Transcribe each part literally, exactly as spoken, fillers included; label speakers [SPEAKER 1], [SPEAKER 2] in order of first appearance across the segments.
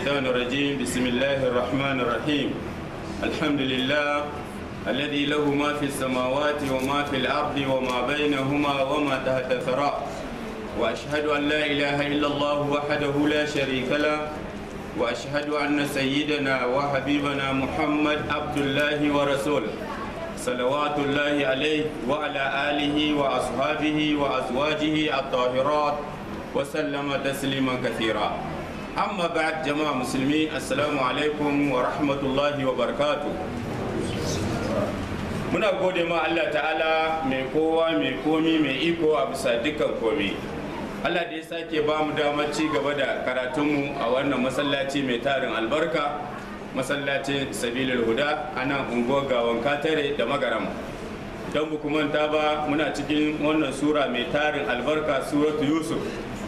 [SPEAKER 1] الشيطان الرجيم بسم الله الرحمن الرحيم الحمد لله الذي له ما في السماوات وما في الأرض وما بينهما وما تحت الثرى وأشهد أن لا إله إلا الله وحده لا شريك له وأشهد أن سيدنا وحبيبنا محمد عبد الله ورسوله صلوات الله عليه وعلى آله وأصحابه وأزواجه الطاهرات وسلم تسليما كثيرا أما بعد جماعة مسلمين السلام عليكم ورحمة الله وبركاته muna gode ma Allah ta'ala mai kowa mai komi mai iko a bisa dukkan komi Allah da ya sake ba mu damar ci gaba da karatunmu a wannan masallaci mai tarin albarka masallacin sabilul huda a nan unguwar gawan katare da magaram don bu manta ba muna cikin wannan sura mai tarin albarka suratu yusuf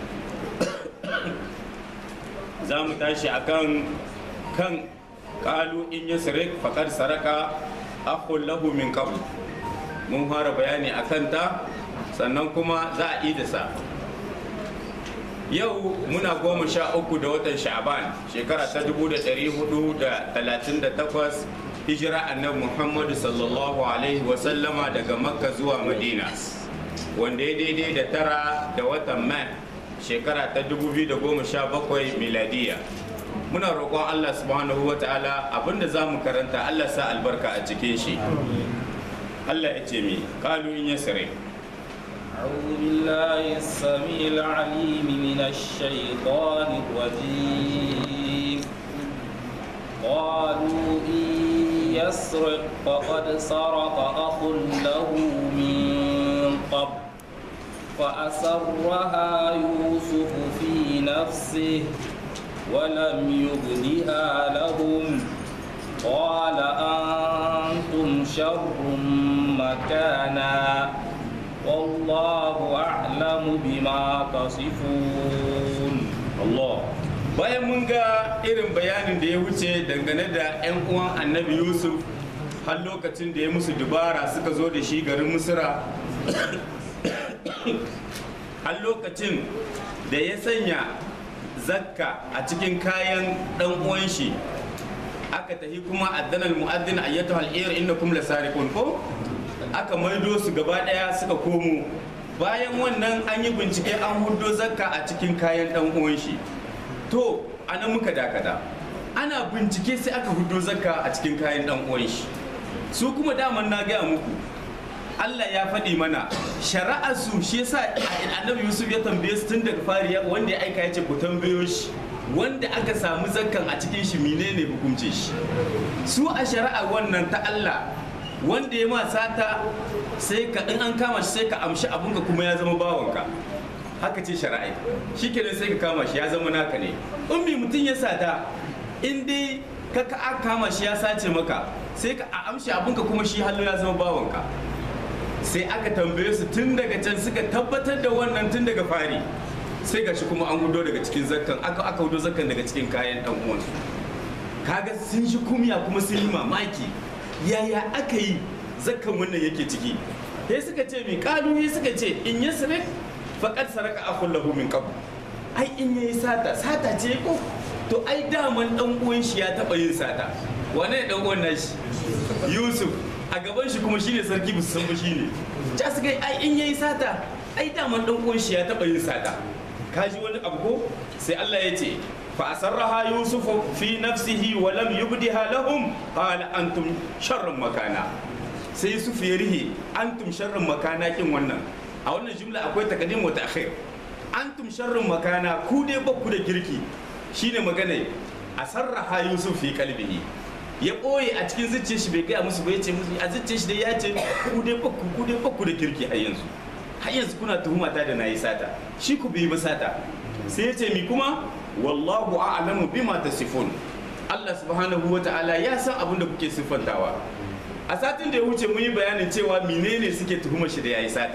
[SPEAKER 1] za mu tashi akan kan kalu in yasrik faqad saraka akhul lahu min qabl mun fara bayani akan ta sannan kuma za a idasa yau muna goma sha uku da watan sha'ban shekara ta dubu da ɗari hudu da talatin da takwas hijira annabi muhammadu sallallahu alaihi wasallama daga makka zuwa madina wanda ya daidai da tara da watan mai shekara ta dubu biyu da goma sha bakwai miladiya muna roƙon allah subhanahu wa ta'ala abinda za mu karanta allah sa albarka a cikin shi allah ya ce mi kalu in yasri
[SPEAKER 2] أعوذ بالله السميع العليم من الشيطان الرجيم قالوا إن يسرق فقد سرق أخ له من قبل فأسرها يوسف في نفسه ولم يبدها لهم قال أنتم شر مكانا والله أعلم بما تصفون
[SPEAKER 1] Allah bayan mun ga irin bayanin da ya wuce dangane da 'yan uwan annabi Yusuf har lokacin da ya musu dubara suka zo da shi garin Misra har lokacin da ya sanya zakka a cikin kayan dan uwan shi aka tahi kuma addanal mu'addin ayyatu al-ir innakum lasariqun ko aka maido su gaba daya suka komo bayan wannan an yi bincike an hudo zakka a cikin kayan dan uwan shi to anan muka dakata ana bincike sai aka hudo zakka a cikin kayan dan uwan shi su kuma daman na gaya muku Allah ya faɗi mana shari'ar su shi yasa annabi Yusuf ya tambaye su tun daga fari wanda ya aika ya ce ku tambayo shi wanda aka samu zakkan a cikin shi menene hukunce shi su a shari'a wannan ta Allah wanda ya ma sata sai ka in an kama shi sai ka amshi abunka kuma ya zama bawanka haka ce shari'a shikenan sai ka kama shi ya zama naka ne ummi mutum ya sata in dai ka ka kama shi ya sace maka sai ka amshi abunka kuma shi hallo ya zama bawanka sai aka tambaye su tun daga can suka tabbatar da wannan tun daga fari sai gashi kuma an gudo daga cikin zakkan aka aka gudo zakkan daga cikin kayan dan uwansu kaga sun shi kumya kuma sun yi mamaki yaya aka yi zakkan wannan yake ciki sai suka ce mi kalu suka ce in yasrik faqad saraka akhul lahu min qabl ai in yayi sata sata ce ko to ai daman dan uwan shi ya taba yin sata wane dan uwan nashi Yusuf a gaban shi kuma shine sarki bisu san ba shine ja suka yi ai in yayi sata ai daman dan uwan shi ya taba yin sata kaji wani abu ko sai Allah ya ce فأسرها يوسف في نفسه ولم يبدها لهم قال أنتم شر مكانا sai Yusuf ya rihe antum sharrin makana kin wannan a wannan jumla akwai takadim wa ta'khir antum sharrin makana ku dai ba ku da kirki shine magana asarraha Yusuf fi qalbihi ya boye a cikin zuciyar shi bai kai musu bai ce musu a zuciyar shi dai ya ce ku dai ba ku ku dai ba ku da kirki har yanzu har yanzu kuna tuhuma ta da nayi sata shi ku bai ba sata sai ya ce mi kuma wallahu a'lamu bima tasifun Allah subhanahu wa ta'ala ya san abin da kuke siffantawa a satin da ya wuce mun yi bayanin cewa menene suke tuhumar shi da yayi satai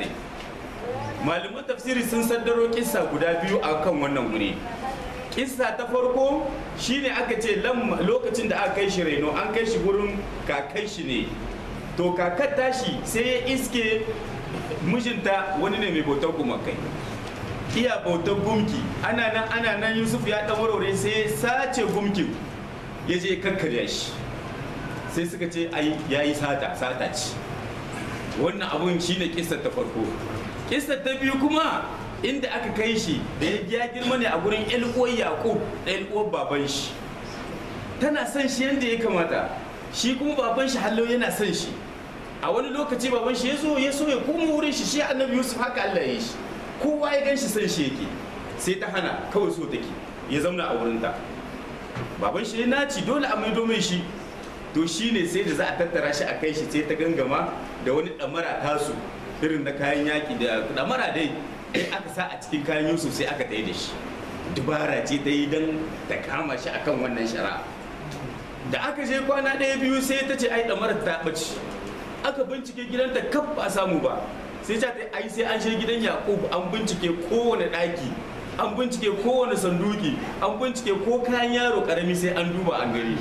[SPEAKER 1] malaman tafsiri sun saddaro kissa guda biyu a kan wannan guri kissa ta farko shine aka ce lokacin da aka kai shi reno an kai shi gurin kakai shi ne to kakar tashi sai ya iske mijinta wani ne mai bautar gumakai iya bautar gumki ana nan ana nan Yusuf ya dan warware sai ya sace gumkin ya je kakkarya shi sai suka ce ai yayi sata sata ce wannan abun shine kissar ta farko. Kissar ta biyu kuma inda aka kai shi da ya girma ne a gurin ƴan uwar Yaqub da ƴan uwar baban shi tana son shi yadda ya kamata, shi kuma baban shi hallo yana son shi. A wani lokaci baban shi ya zo ya so ya koma wurin shi shi annabi Yusuf haka Allah ya yi shi, kowa ya gan shi son shi yake, sai ta hana kawai so take ya zauna a wurin ta. Baban shi ya naci dole a maido mai shi, to shi ne sai da za a tattara shi a kai shi sai ta gangama da wani ɗamara tasu irin na kayan yaƙi da ɗamara dai sai aka sa a cikin kayan Yusuf sai aka tayi da shi. Dubara ce ta yi don ta kama shi akan wannan shari'a. Da aka je kwana ɗaya biyu sai ta ce ai ɗamarar ta ɓace, aka bincike gidanta kaf ba a samu ba, sai ta ai sai an je gidan Yaqub an bincike kowane ɗaki, an bincike kowane sanduki, an bincike ko kayan yaro karami sai an duba an gani.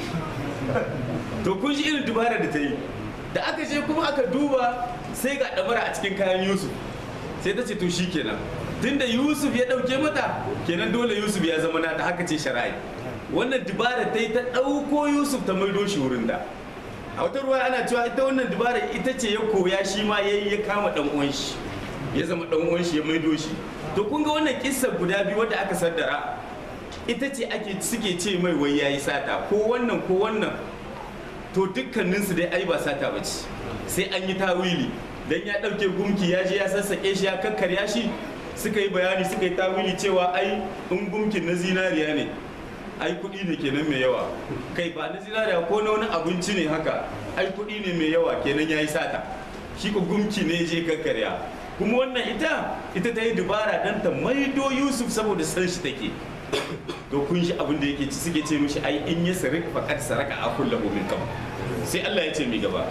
[SPEAKER 1] To kun ji irin dubara da ta yi. Da aka je kuma aka duba sai ga ɗamara a cikin kayan Yusuf, sai ta ce to shi kenan tunda Yusuf ya ɗauke mata kenan dole Yusuf ya zama nata, haka ce shari'a. Wannan dubara ta yi ta ɗauko Yusuf ta maido shi wurin da. A wata ruwa ana cewa ita wannan dubara ita ce ya koya shi ma ya ya kama ɗan uwan shi, ya zama ɗan uwan shi ya maido shi. To kun ga wannan kissa guda biyu wadda aka saddara ita ce ake suke ce mai wai yayi sata ko wannan ko wannan, to dukkaninsu dai ai ba sata ba ce, sai an yi tawili. Dan ya ɗauke gumki ya je ya sassaƙe shi ya kakkarya shi, suka yi bayani suka yi tawili cewa ai in gumkin na zinariya ne ai kuɗi ne kenan mai yawa, kai ba na zinariya ko na wani abinci ne haka ai kuɗi ne mai yawa kenan ya yi sata, shi ko gumki ne je kakkarya. Kuma wannan ita ita ta yi dubara don ta maido Yusuf saboda san shi take. To kun shi abin da yake ci suke ce mishi ai in ya sarika faqad saraka akul lahu min qabl. Sai Allah ya ce mi gaba,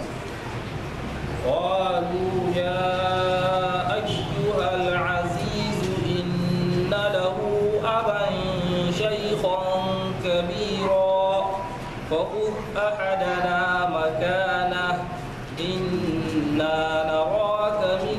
[SPEAKER 2] قالوا يا أيها العزيز إن له أبا شيخا كبيرا فخذ أحدنا مكانه إنا نراك من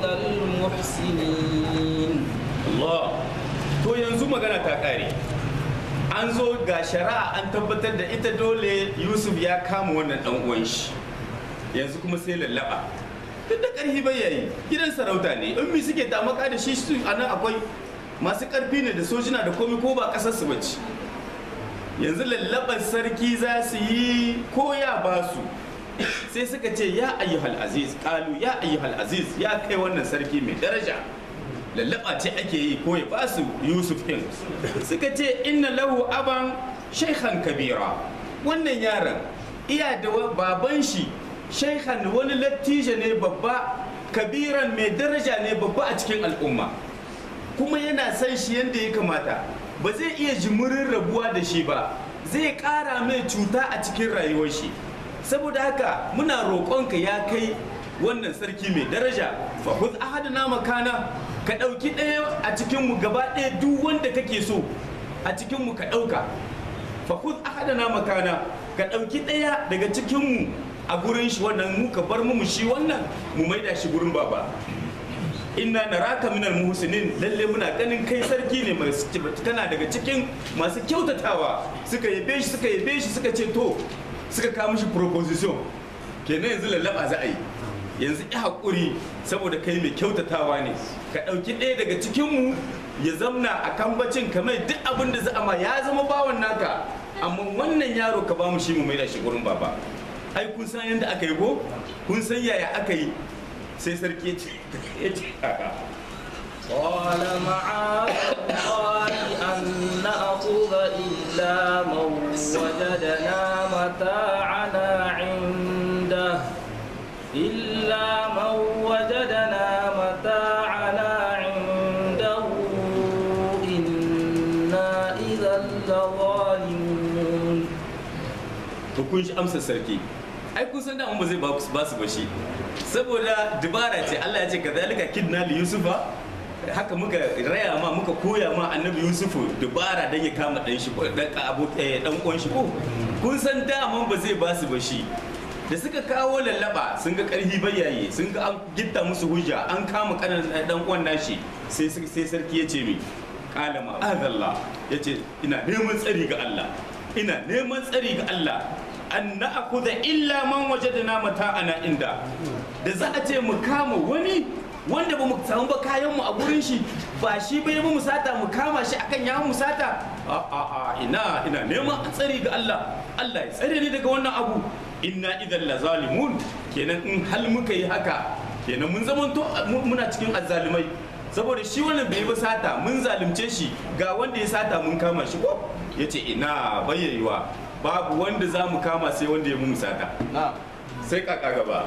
[SPEAKER 2] المحسنين.
[SPEAKER 1] Allah, to yanzu magana ta kare, an zo ga shari'a an tabbatar da ita dole Yusuf ya kama wannan dan uwan shi, yanzu kuma sai lallaba duk da ƙarfi bai yayi gidan sarauta ne, in mi suke tamaka da shi su anan akwai masu ƙarfi ne da sojina da komai ko ba ƙasar su bace. Yanzu lallaban sarki za su yi ko ya ba su, sai suka ce ya ayyuhal aziz, qalu ya ayyuhal aziz, ya kai wannan sarki mai daraja. Lallaba ce ake yi ko ya ba su Yusuf din. Suka ce inna lahu aban shaykhan kabira, wannan yaron iya da baban shi shaykhan wani lattijo ne babba, kabiran mai daraja ne babba a cikin al'umma, kuma yana son shi yadda ya kamata, ba zai iya jimurin rabuwa da shi ba, zai ƙara mai cuta a cikin rayuwar shi. Saboda haka muna roƙonka ya kai wannan sarki mai daraja, fa khudh ahadana makana, ka ɗauki ɗaya a cikinmu gaba ɗaya, duk wanda kake so a cikinmu ka ɗauka. Fa khudh ahadana makana, ka ɗauki ɗaya daga cikinmu a gurin shi, wannan mu ka bar mu shi wannan mu maida shi gurin baba. Inna naraka minal muhsinin, lalle muna ganin kai sarki ne mai kana daga cikin masu kyautatawa. Suka yabe shi suka yabe shi suka ce to, suka kawo mishi proposition, kenan yanzu lallaba za a yi, yanzu ya haƙuri saboda kai mai kyautatawa ne, ka ɗauki ɗaya daga cikinmu ya zamna a kambacin kamar duk abin da za a ma ya zama bawan naka, amma wannan yaro ka ba mu shi mu maida shi gurin baba. Ai kun san yadda aka yi ko, kun san yaya aka yi. Sai sarki ya ce
[SPEAKER 2] قال معاذ الله أن نأخذ إلا من وجدنا متاعنا عنده إلا من وجدنا متاعنا عنده إنا إذا لظالمون.
[SPEAKER 1] to kun shi amsa sarki, ai kun san da ba zai ba su ba shi, saboda dubara ce. Allah ya ce kazalika kidna li yusufa, haka muka raya ma muka koya ma annabi Yusufu dubara dan ya kama dan shi dan abu dan uwan shi ko kun san daman ba zai ba su ba shi. Da suka kawo lallaba sun ga karhi bayaye, sun ga an gitta musu hujja, an kama kanan dan uwan nashi, sai sai sarki ya ce mi qala ma'azallah yace ina neman tsari ga Allah ina neman tsari ga Allah an na'khudha illa man wajadna mata'ana inda da za a ce mu kama wani wanda ba mu samu ba kayan mu a gurin shi ba shi bai mu musata mu kama shi akan ya mu musata a a a ina ina neman tsari ga Allah Allah ya tsare ni daga wannan abu inna idan la zalimun kenan in hal muka yi haka kenan mun zamanto muna cikin azzalimai saboda shi wannan bai ba sata mun zalunce shi ga wanda ya sata mun kama shi ko yace ina bayyayiwa babu wanda za mu kama sai wanda ya mu sata sai kaka gaba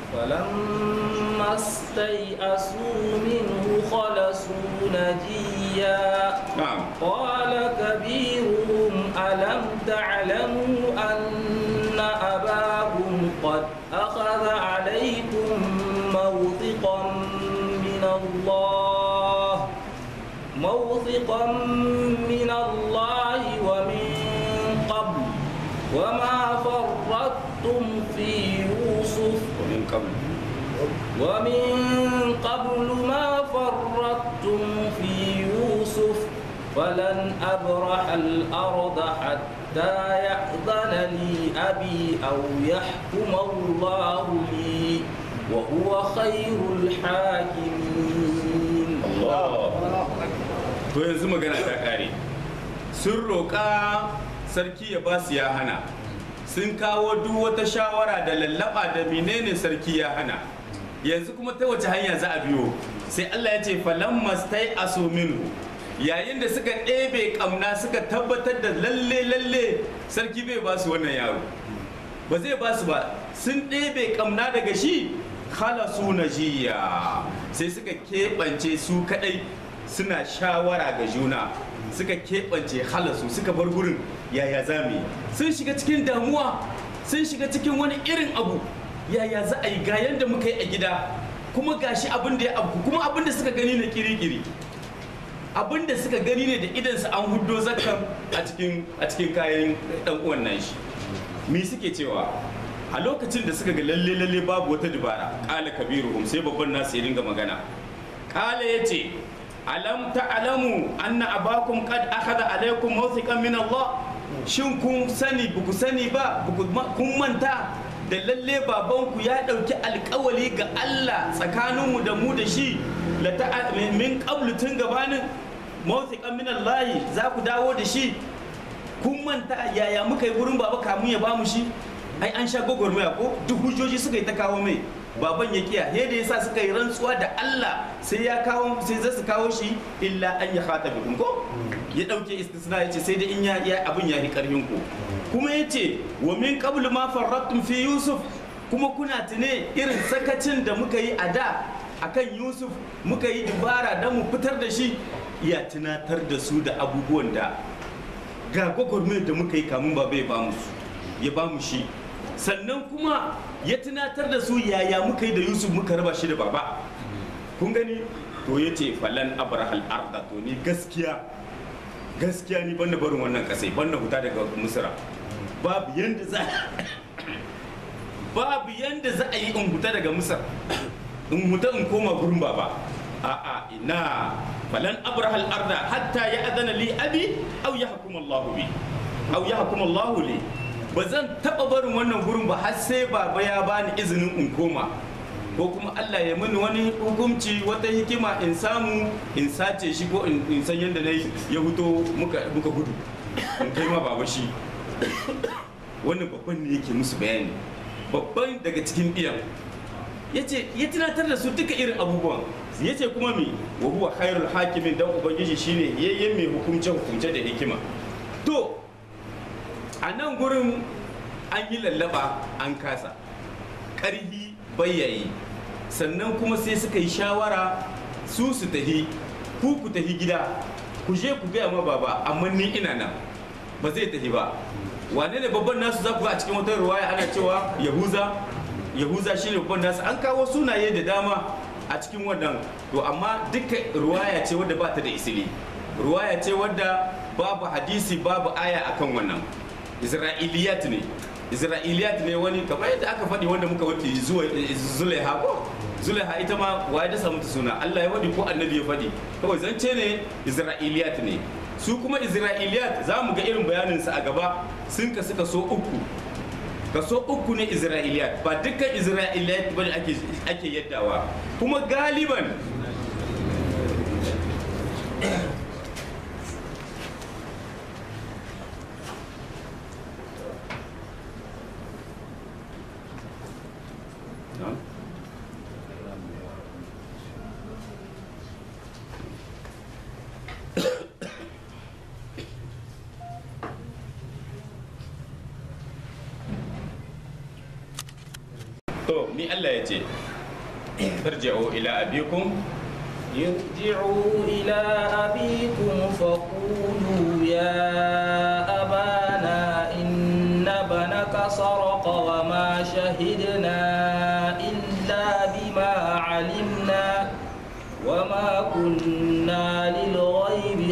[SPEAKER 2] فلما استيئسوا منه خلصوا نجيا
[SPEAKER 1] نعم
[SPEAKER 2] قال كبيرهم ألم تعلموا أن أباكم قد أخذ عليكم موثقا من الله موثقا من الله ومن قبل وما فرطتم في يوسف
[SPEAKER 1] ومن قبل
[SPEAKER 2] ومن قبل ما فرطتم في يوسف فلن أبرح الأرض حتى يأذن لي أبي أو يحكم الله لي وهو خير الحاكمين.
[SPEAKER 1] الله. To yanzu magana ta kare. Sun roƙa sarki ya ba su ya hana. Sun kawo duk wata shawara da lallaba da menene sarki ya hana. Yanzu kuma ta wace hanya za a biyo? Sai Allah ya ce falamma stai asu minhu. Yayin da suka ɗebe ƙamna suka tabbatar da lalle lalle sarki bai ba su wannan yaro. Ba zai ba su ba. Sun ɗebe ƙamna daga shi khalasu najiya. Sai suka keɓance su kaɗai suna shawara ga juna. Suka keɓance halasu suka bar gurin yaya za mu yi sun shiga cikin damuwa sun shiga cikin wani irin abu yaya za a yi ga yanda muka yi a gida kuma gashi abin da ya abu kuma abin da suka gani na kirikiri abin da suka gani ne da idansu an huddo zakkan a cikin a cikin kayan dan uwan nan shi me suke cewa a lokacin da suka ga lalle lalle babu wata dubara qala kabiruhum sai babban nasu ya dinga magana qala yace alam ta'lamu anna abakum qad akhadha alaykum mawthiqan min Allah shin kun sani ba ku sani ba kun manta da lalle babanku ya dauki alkawali ga Allah tsakaninmu da mu da shi la ta min qablu tun gabanin mawthiqan min Allah za ku dawo da shi kun manta yaya muka yi wurin baba kamun ya bamu shi ai an sha gogormaya ko duk hujjoji suka yi ta kawo mai baban ya kiya he da yasa suka yi rantsuwa da Allah sai ya kawo sai za su kawo shi illa an ya khata bikum ko ya dauke istisna yace sai da in ya abin ya yi karfin ku kuma yace wa min qabl ma farrattum fi yusuf kuma kuna tune irin sakacin da muka yi a da akan yusuf muka yi dubara dan mu fitar da shi ya tunatar da su da abubuwan da ga gwagwarmayar da muka yi kamun baba ya bamu ya bamu shi sannan kuma ya tunatar da su yaya muka yi da yusuf muka raba shi da baba kun gani to ya ce falan abrahal arda to ni gaskiya gaskiya ni banda barin wannan kasai banda huta daga misra babu yanda za babu yanda za a yi in huta daga misra in huta in koma gurin baba a'a ina falan abrahal arda hatta ya adana li abi aw yahkum Allah bi aw yahkum Allah li ba zan taɓa barin wannan gurin ba har sai baba ya bani izinin in koma ko kuma Allah ya mini wani hukunci wata hikima in samu in sace shi ko in san yadda na ya huto muka gudu in kai ma baba shi wannan babban ne yake musu bayani babban daga cikin iyan yace ya tunatar da su duka irin abubuwan yace kuma mi wa huwa khairul hakimin dan ubangiji shine yayyen mai hukunce hukunce da hikima to a nan gurin an yi lallaba an kasa ƙarhi bayyayi sannan kuma sai suka yi shawara su su tahi ku ku tahi gida ku je ku gaya ma baba amma ni ina nan ba zai tahi ba wane ne babban nasu za ku ga a cikin wata ruwaya ana cewa yahuza yahuza shine babban nasu an kawo sunaye da dama a cikin wannan to amma duka ruwaya ce wadda ba ta da isili ruwaya ce wadda babu hadisi babu aya akan wannan isra'iliyat ne isra'iliyat ne wani kamar yadda aka faɗi wanda muka wuce zuwa zulaiha ko zulaiha ita ma waye da samu ta suna Allah ya faɗi ko annabi ya faɗi kawai zance ne isra'iliyat ne su kuma isra'iliyat za mu ga irin bayanin sa a gaba sun kasu kaso uku kaso uku ne isra'iliyat ba dukkan isra'iliyat bane ake ake yaddawa kuma galiban to ni Allah ya ce irji'u ila abikum
[SPEAKER 2] ارجعوا إلى أبيكم فقولوا يا أبانا إن ابنك سرق وما شهدنا إلا بما علمنا وما كنا للغيب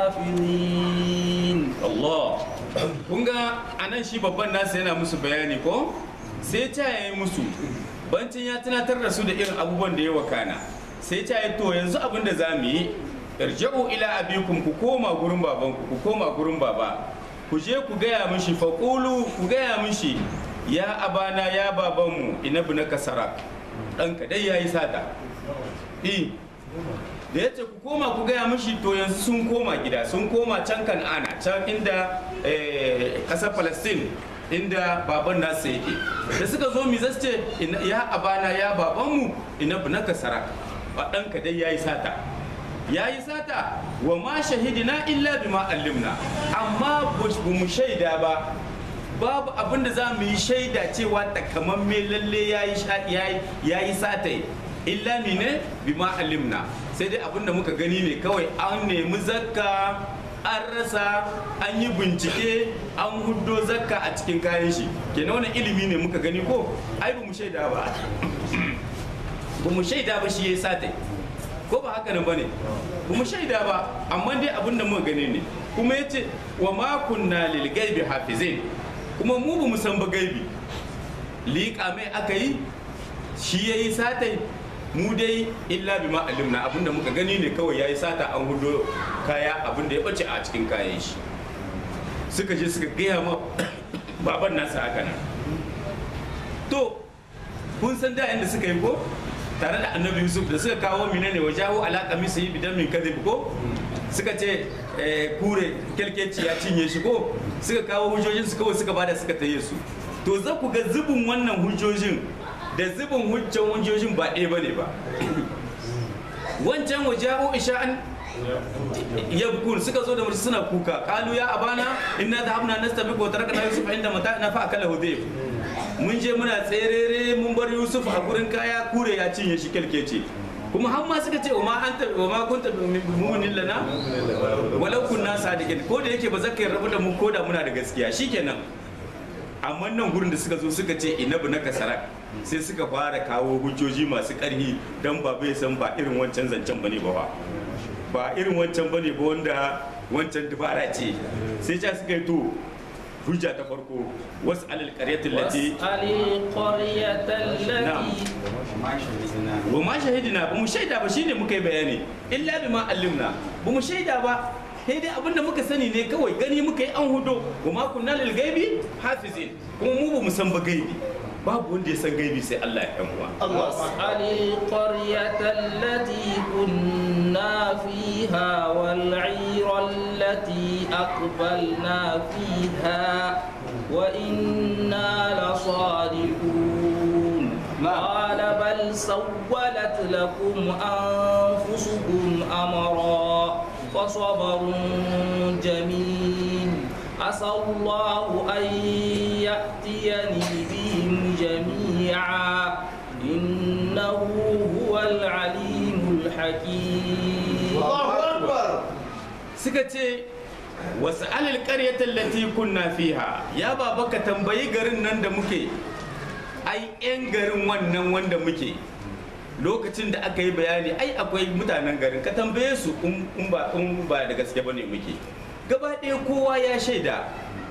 [SPEAKER 2] حافظين
[SPEAKER 1] Allah kun ga anan shi babban nasu yana musu bayani ko sai ta yi musu bancin ya tunatar da su da irin abubuwan da ya wakana sai ta yi to yanzu abin da za mu yi irji'u ila abikum ku koma gurin babanku ku koma gurin baba ku je ku gaya mishi faqulu ku gaya mishi ya abana ya babanmu inabnaka sarak ɗanka dai yayi sata eh da yace ku koma ku gaya mishi to yanzu sun koma gida sun koma can Kan'ana can inda ƙasar Palestine inda baban nasu yake da suka zo mi zasu ce ya abana ya babanmu inabnaka sarak ba ɗanka dai yayi sata yayi sata wa ma shahidina illa bima allimna amma ba mu shaida ba babu abin da za mu yi shaida cewa takamamme lalle yayi yayi yayi sata illa mine bima allimna sai dai abin da muka gani ne kawai an nemi zakka an rasa an yi bincike an huddo zakka a cikin kayan shi kenan wannan ilimi ne muka gani ko ai ba mu shaida ba ba mu shaida ba shi ya sata ko ba haka nan bane ba mu shaida ba amma dai abin da muka gani ne kuma yace wa ma kunna lil gaibi hafizin kuma mu ba mu san ba gaibi liƙa mai aka yi shi yayi sata mu dai illa bima alimna abin da muka gani ne kawai yayi sata an hudo kaya abin da ya bace a cikin kayan shi suka je suka gaya ma baban nasa haka nan to kun san da inda suka yi ko tare da annabi yusuf da suka kawo mine ne wajahu alaƙa misa yi bidan min kadhib ko suka ce kure kelkeci ya cinye shi ko suka kawo hujjojin su kawai suka bada suka taye su to za ku ga zubin wannan hujjojin da zubin hujjan hujjojin ba ɗaya bane ba wancan wajahu isha'an yabkun suka zo da mutum suna kuka kalu ya abana inna dhahabna nastabiq wa tarakna yusuf inda mata'na fa akala hudayf mun je muna tserere mun bar yusuf a gurin kaya kure ya cinye shi kelkece kuma har ma suka ce ma anta wa ma kunta mu'minin lana walau kunna sadiqin ko da yake ba zaka rabu da mu ko da muna da gaskiya shikenan amma nan gurin da suka zo suka ce inabu na kasarak sai suka fara kawo hujjoji masu karhi dan ba bai san ba irin wancan zancen bane ba ba irin wancan bane ba wanda wancan dubara ce sai ta suka yi to hujja ta farko wasu alal qaryatin lati
[SPEAKER 2] alil qaryatin lati
[SPEAKER 1] wa ma shahidina ba mu shaida ba shine muka yi bayani illa bima allimna ba mu shaida ba sai dai abinda muka sani ne kawai gani muka yi an hudo wa ma kunna lil gaibi hafizin kuma mu ba mu san ba gaibi babu wanda ya san gaibi sai Allah ya kanwa
[SPEAKER 2] was'alil qaryata allati kunna fiha wal 'ira allati aqbalna fiha wa inna lasadiqun qala bal sawwalat lakum anfusukum amra fasabrun jamil عسى الله أن يأتيني بهم جميعا إنه هو العليم الحكيم
[SPEAKER 3] الله أكبر
[SPEAKER 1] سكتي واسأل القرية التي كنا فيها يا بابا كتنبي غرن نند مكي أي إن غرن ونن وند مكي lokacin da aka yi bayani ai akwai mutanen garin ka tambaye su in ba da gaske bane muke gaba ɗaya kowa ya shaida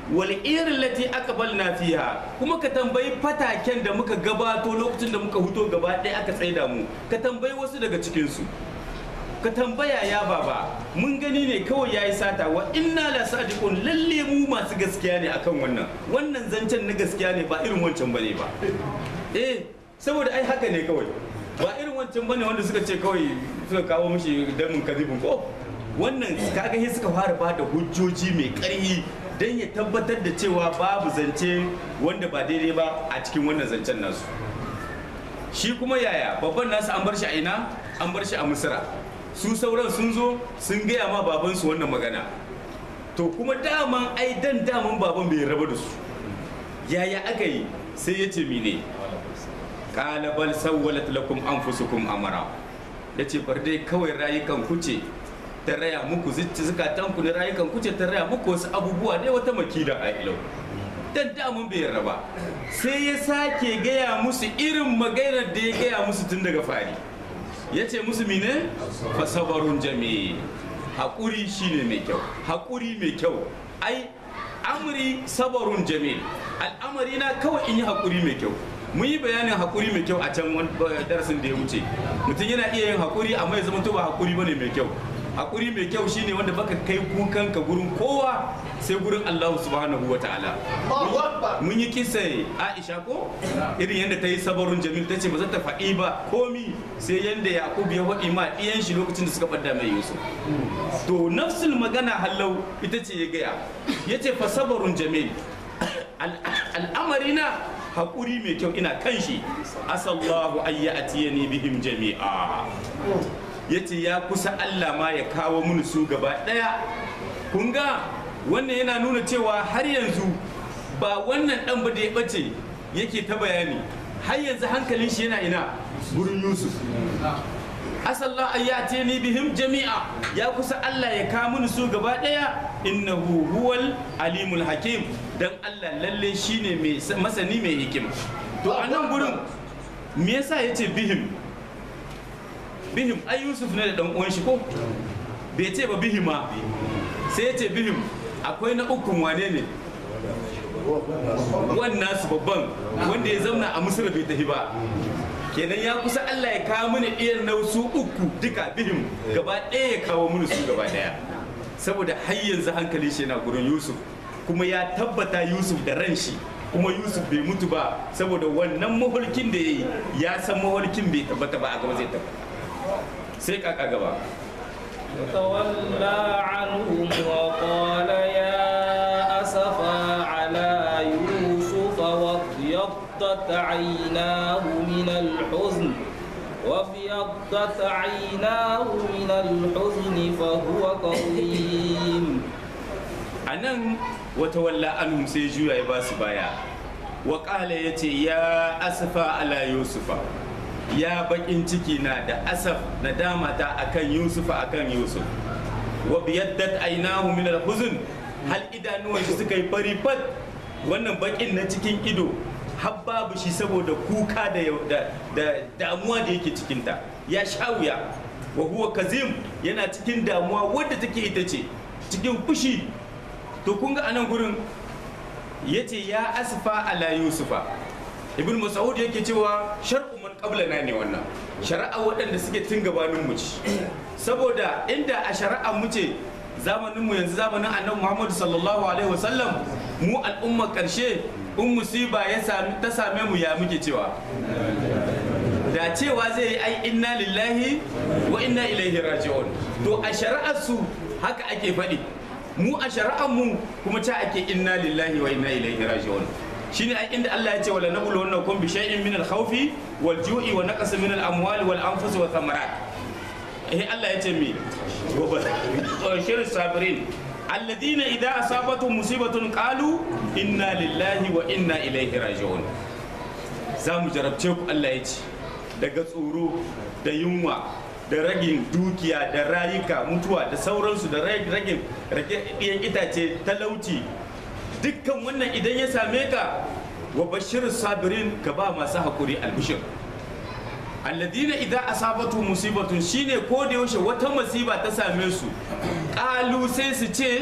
[SPEAKER 1] wal irin lati aqbalna fiha kuma ka tambayi fataken da muka gabato lokacin da muka huto gaba ɗaya aka tsaida mu ka tambayi wasu daga cikin su ka tambaya ya baba mun gani ne kawai yayi sata wa inna la sadiqun lalle mu masu gaskiya ne akan wannan wannan zancen na gaskiya ne ba irin wancan bane ba eh saboda ai haka ne kawai ba irin wancan bane wanda suka ce kawai suka kawo mishi damin kadibin ko wannan kaga sai suka fara bada hujjoji mai ƙarfi don ya tabbatar da cewa babu zance wanda ba daidai ba a cikin wannan zancen nasu shi kuma yaya babban nasu an bar shi a ina an bar shi a misira su sauran sun zo sun gaya ma babansu wannan magana to kuma daman ai dan daman baban bai raba da su yaya aka yi sai ya ce mine qala bal sawwalat lakum anfusukum amara yace bar dai kawai rayukan ku ce ta raya muku zukatanku na rayukan kuce ta raya muku wasu abubuwa dai wata makida a ilau dan damun bai raba sai ya sake gaya musu irin maganar da ya gaya musu tun daga fari ya ce musu mine fasabarun jami'i haƙuri shine mai kyau haƙuri mai kyau ai amri sabarun jami'i al'amari na kawai in yi haƙuri mai kyau mun yi bayanin haƙuri mai kyau a can darasin da ya wuce mutum yana iya yin haƙuri amma ya zama to ba haƙuri bane mai kyau hakuri mai kyau shine wanda baka kai kukan ka gurin kowa sai gurin Allah subhanahu wa ta'ala mun yi kisa Aisha ko irin yadda ta yi sabarun jamil ta ce ba za ta faɗi ba komi sai yadda Yakub ya faɗi ma ɗiyan shi lokacin da suka ɓadda mai Yusuf to nafsul magana hallau ita ce ya gaya ya ce fa sabarun jamil al'amari na hakuri mai kyau ina kan shi asallahu ayyatiyani bihim jami'a ya ce ya kusa Allah ma ya kawo mun su gaba ɗaya kun ga wannan yana nuna cewa har yanzu ba wannan ɗan ba da ya ɓace yake ta bayani har yanzu hankalin shi yana ina gurin Yusuf asallah ayyate ni bihim jami'a ya kusa Allah ya kawo mun su gaba ɗaya innahu huwal alimul hakim dan Allah lalle shine mai masani mai hikima to a nan gurin me yasa yace bihim bihim ai Yusuf ne da dan uwan shi ko bai ce ba bihima sai ya ce bihim akwai na ukun wane ne wannan su babban wanda ya zauna a Misra bai tafi ba kenan ya kusa Allah ya kawo mini iyan na su uku duka bihim gaba ɗaya ya kawo mini su gaba ɗaya saboda har yanzu hankali shi yana gurin Yusuf kuma ya tabbata Yusuf da ran shi kuma Yusuf bai mutu ba saboda wannan mahulkin da ya yi ya san mahulkin bai tabbata ba a gaba zai tabbata sai kaka gaba
[SPEAKER 2] تولى عنهم وقال يا أسفا على يوسف وابيضت عيناه من الحزن وابيضت عيناه من الحزن فهو كظيم
[SPEAKER 1] anan watawalla anhum sai juya ya basu baya wa qala yace ya asfa ala yusufa ya bakin ciki na da asaf na damata akan yusufa akan yusuf wa biyaddat aynahu min al-huzn hal idanuwan shi suka yi fari fat wannan bakin na cikin ido har babu shi saboda kuka da da damuwa da yake cikin ta ya sha wuya wa huwa kazim yana cikin damuwa wadda take ita ce cikin fushi to kun ga anan gurin yace ya asfa ala yusufa ibn mas'ud yake cewa shar'u man qablana ne wannan shari'a waɗanda suke tun gabanin mu ce saboda inda a shari'a mu ce zamanin mu yanzu zamanin annabi Muhammad sallallahu alaihi wasallam mu al'umma karshe in musiba ya sami ta same mu ya muke cewa da cewa zai yi ai inna lillahi wa inna ilaihi raji'un to a shari'ar su haka ake faɗi mu a shari'ar mu kuma ta ake inna lillahi wa inna ilaihi raji'un shine ai inda Allah ya ce wala nabulu wannakum bi shay'in min al-khawfi wal ju'i wa naqas min al-amwali wal anfus wa thamarat eh Allah ya ce mi wa shir sabirin alladhina idha asabatuhum musibatun qalu inna lillahi wa inna ilaihi raji'un zamu jarabce ku Allah ya ce daga tsoro da yunwa da ragin dukiya da rayuka mutuwa da sauransu da ragin rage itace talauci dukkan wannan idan ya same ka wa bashir sabirin ka ba masu haƙuri albishir alladina idan asabatu musibatun shine ko da yaushe wata masiba ta same su ƙalu sai su ce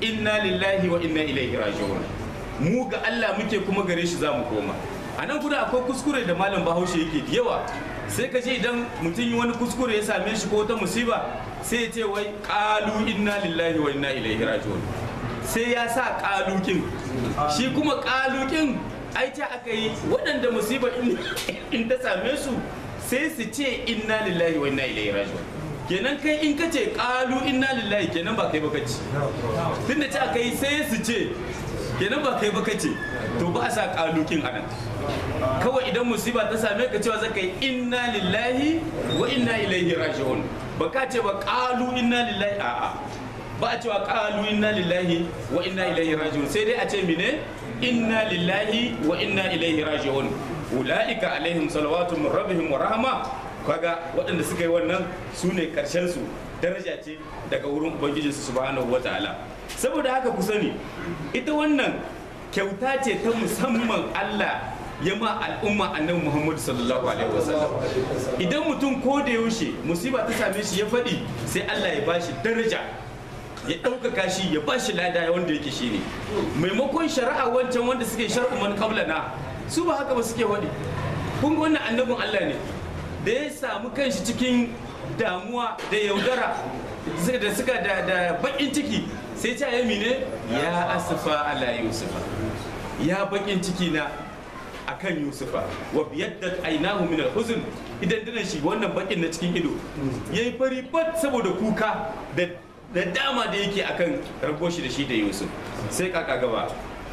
[SPEAKER 1] inna lillahi wa inna ilaihi raji'un mu ga Allah muke kuma gare shi za mu koma. A nan guda akwai kuskure da malam Bahaushe yake da yawa, sai ka ce idan mutum yi wani kuskure ya same shi ko wata musiba sai ya ce wai qalu inna lillahi wa inna ilaihi raji'un, sai ya sa qalukin shi kuma qalukin ai ta aka yi waɗanda musiba in ta same su sai su ce inna lillahi wa inna ilaihi raji'un. Kenan kai in ka ce qalu inna lillahi kenan ba kai ba kace, tunda ce aka yi sai su ce kenan ba kai ba kace, to ba a sa qalukin anan. Kawai idan musiba ta same ka cewa zaka yi inna lillahi wa inna ilaihi raji'un, ba ka ce ba qalu inna lillahi, a'a ba a cewa qalu inna lillahi wa inna ilaihi raji'un, sai dai a ce mine inna lillahi wa inna ilaihi raji'un ulaika alaihim salawatu min rabbihim wa rahma. Kaga waɗanda suka yi wannan su ne karshen su daraja ce daga wurin ubangiji subhanahu wataala. Saboda haka ku sani ita wannan kyauta ce ta musamman Allah ya ma al'umma annabi Muhammad sallallahu alaihi wasallam. Idan mutum ko da yaushe musiba ta same shi ya faɗi sai Allah ya bashi daraja, ya ɗaukaka shi, ya bashi lada wanda yake shi ne, maimakon shari'a wancan wanda suke shar'u man qablana su ba haka ba suke faɗi. Kun ga wannan annabin Allah ne da ya samu kanshi cikin damuwa da yaudara da suka da da bakin ciki sai ta yami ne ya asfa ala yusufa, ya bakin ciki na akan yusufa wa biyaddat ainahu min alhuzn, idan dinan shi wannan bakin na cikin ido yayi fari bat saboda kuka da da dama da yake akan rago shi da shi da yusuf. Sai kaka gaba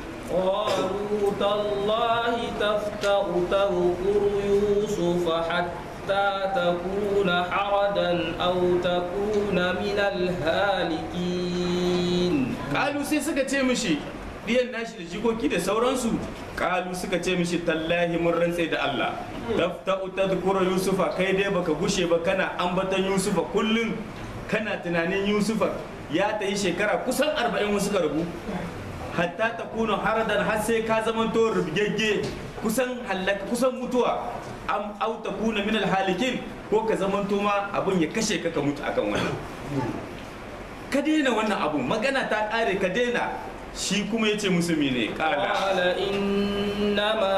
[SPEAKER 2] قالوا تالله تفتأ تذكر يوسف حتى تكون حردا أو تكون من الهالكين.
[SPEAKER 1] قالوا sai suka ce mishi diyan nashi da jikoki da sauransu, kalu suka ce mishi tallahi mun rantse da Allah tafta'u tadhkura yusufa, kai dai baka gushe ba kana ambatan yusufa kullun kana tunanin yusufa ya ta yi shekara kusan arba'in wasu ka rabu, hatta ta kuna haradan har sai ka zamanto rubgegge kusan halaka kusan mutuwa, am au ta kuna min alhalikin ko ka zamanto ma abun ya kashe ka ka mutu akan wannan. Ka daina wannan abun, magana ta kare ka daina. Shi kuma yace musu mene kala
[SPEAKER 2] qala innama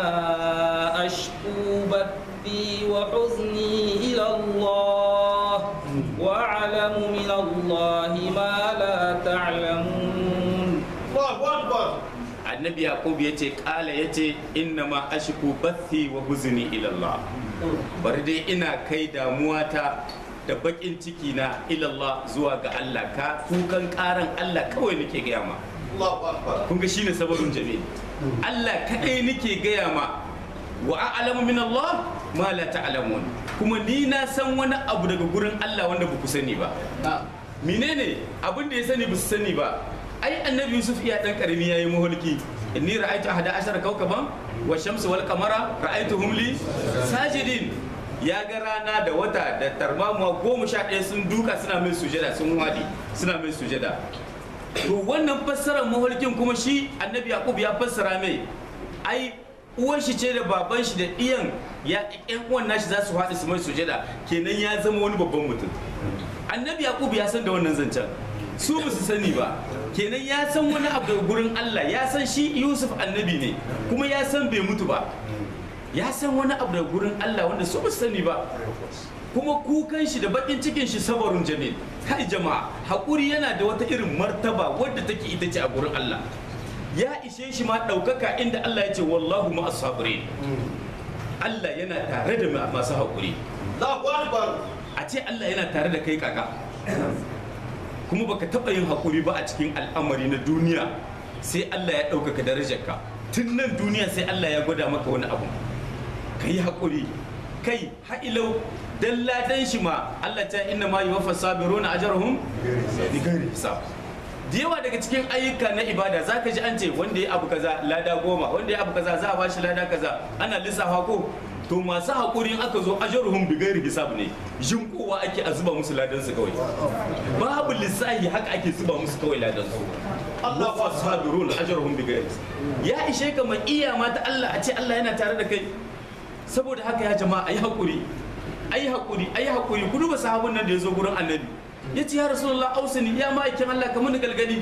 [SPEAKER 2] ashku bathi wa huzni ila Allah wa a'lamu min Allah ma la ta'lamun. Annabi Yaqub ya ce kala ya ce inna ma ashku bathi wa huzni ila Allah, bari dai ina kai damuwata da bakin ciki na ila Allah zuwa ga Allah, ka kukan karan Allah kawai nake gaya ma. Kun ga shine sababin jami'i, Allah kadai nake gaya ma, wa a'lamu min Allah ma la ta'lamun, kuma ni na san wani abu daga gurin Allah wanda ba ku sani ba. Menene abin da ya sani ba su sani ba? Ai annabi Yusuf iya dan karami yayi muhulki, inni ra'aytu ahada ashara kawkaban wa shamsu wal qamara ra'aytuhum li sajidin. Ya ga rana da wata da tarmamuwa goma sha ɗaya sun duka suna mai sujada, sun wadi suna mai sujada. To wannan fassarar muhulkin kuma shi annabi Yaqub ya fassara mai, ai uwan shi ce da baban shi da iyan ya ƴan uwan nashi za su haɗu su mai sujada, kenan ya zama wani babban mutum. Annabi Yaqub ya san da wannan zancen, su ba su sani ba, kenan ya san wani abu daga gurin Allah, ya san shi Yusuf annabi ne kuma ya san bai mutu ba, ya san wani abu daga gurin Allah wanda su ba su sani ba. Kuma kukan shi da bakin cikin shi sabarun jamil. Kai jama'a, haƙuri yana da wata irin martaba wadda take ita ce a gurin Allah, ya ishe shi ma ɗaukaka inda Allah ya ce wallahu ma'as sabirin. Allah yana tare da masu haƙuri. A ce Allah yana tare da kai kaka, kuma baka taɓa yin haƙuri ba a cikin al'amari na duniya, sai Allah ya ɗaukaka darajarka tun nan duniya, sai Allah ya gwada maka wani abu, ka yi haƙuri. Kai ha'ilau dan ladan shi ma Allah ta inna ma yuwaffa sabiruna ajrahum bighairi hisab. Da yawa daga cikin ayyuka na ibada zaka ji an ce wanda ya abu kaza lada goma, wanda ya abu kaza za a bashi lada kaza, ana lissafa ko to masu haƙurin aka zo ajruhum bighairi hisab ne, jin kowa ake a zuba musu ladan su kawai, babu lissafi, haka ake zuba musu kawai ladan su. Allah fa sabirun ajruhum bighairi hisab. Ya ishe ka mai iya mata Allah a ce Allah yana tare da kai. Saboda haka ya jama'a ayi haƙuri, ayi haƙuri, ayi haƙuri. Ku duba sahabin nan da ya zo gurin annabi ya ce ya rasulullah ausini, ya ma'aikin Allah ka mini galgadi.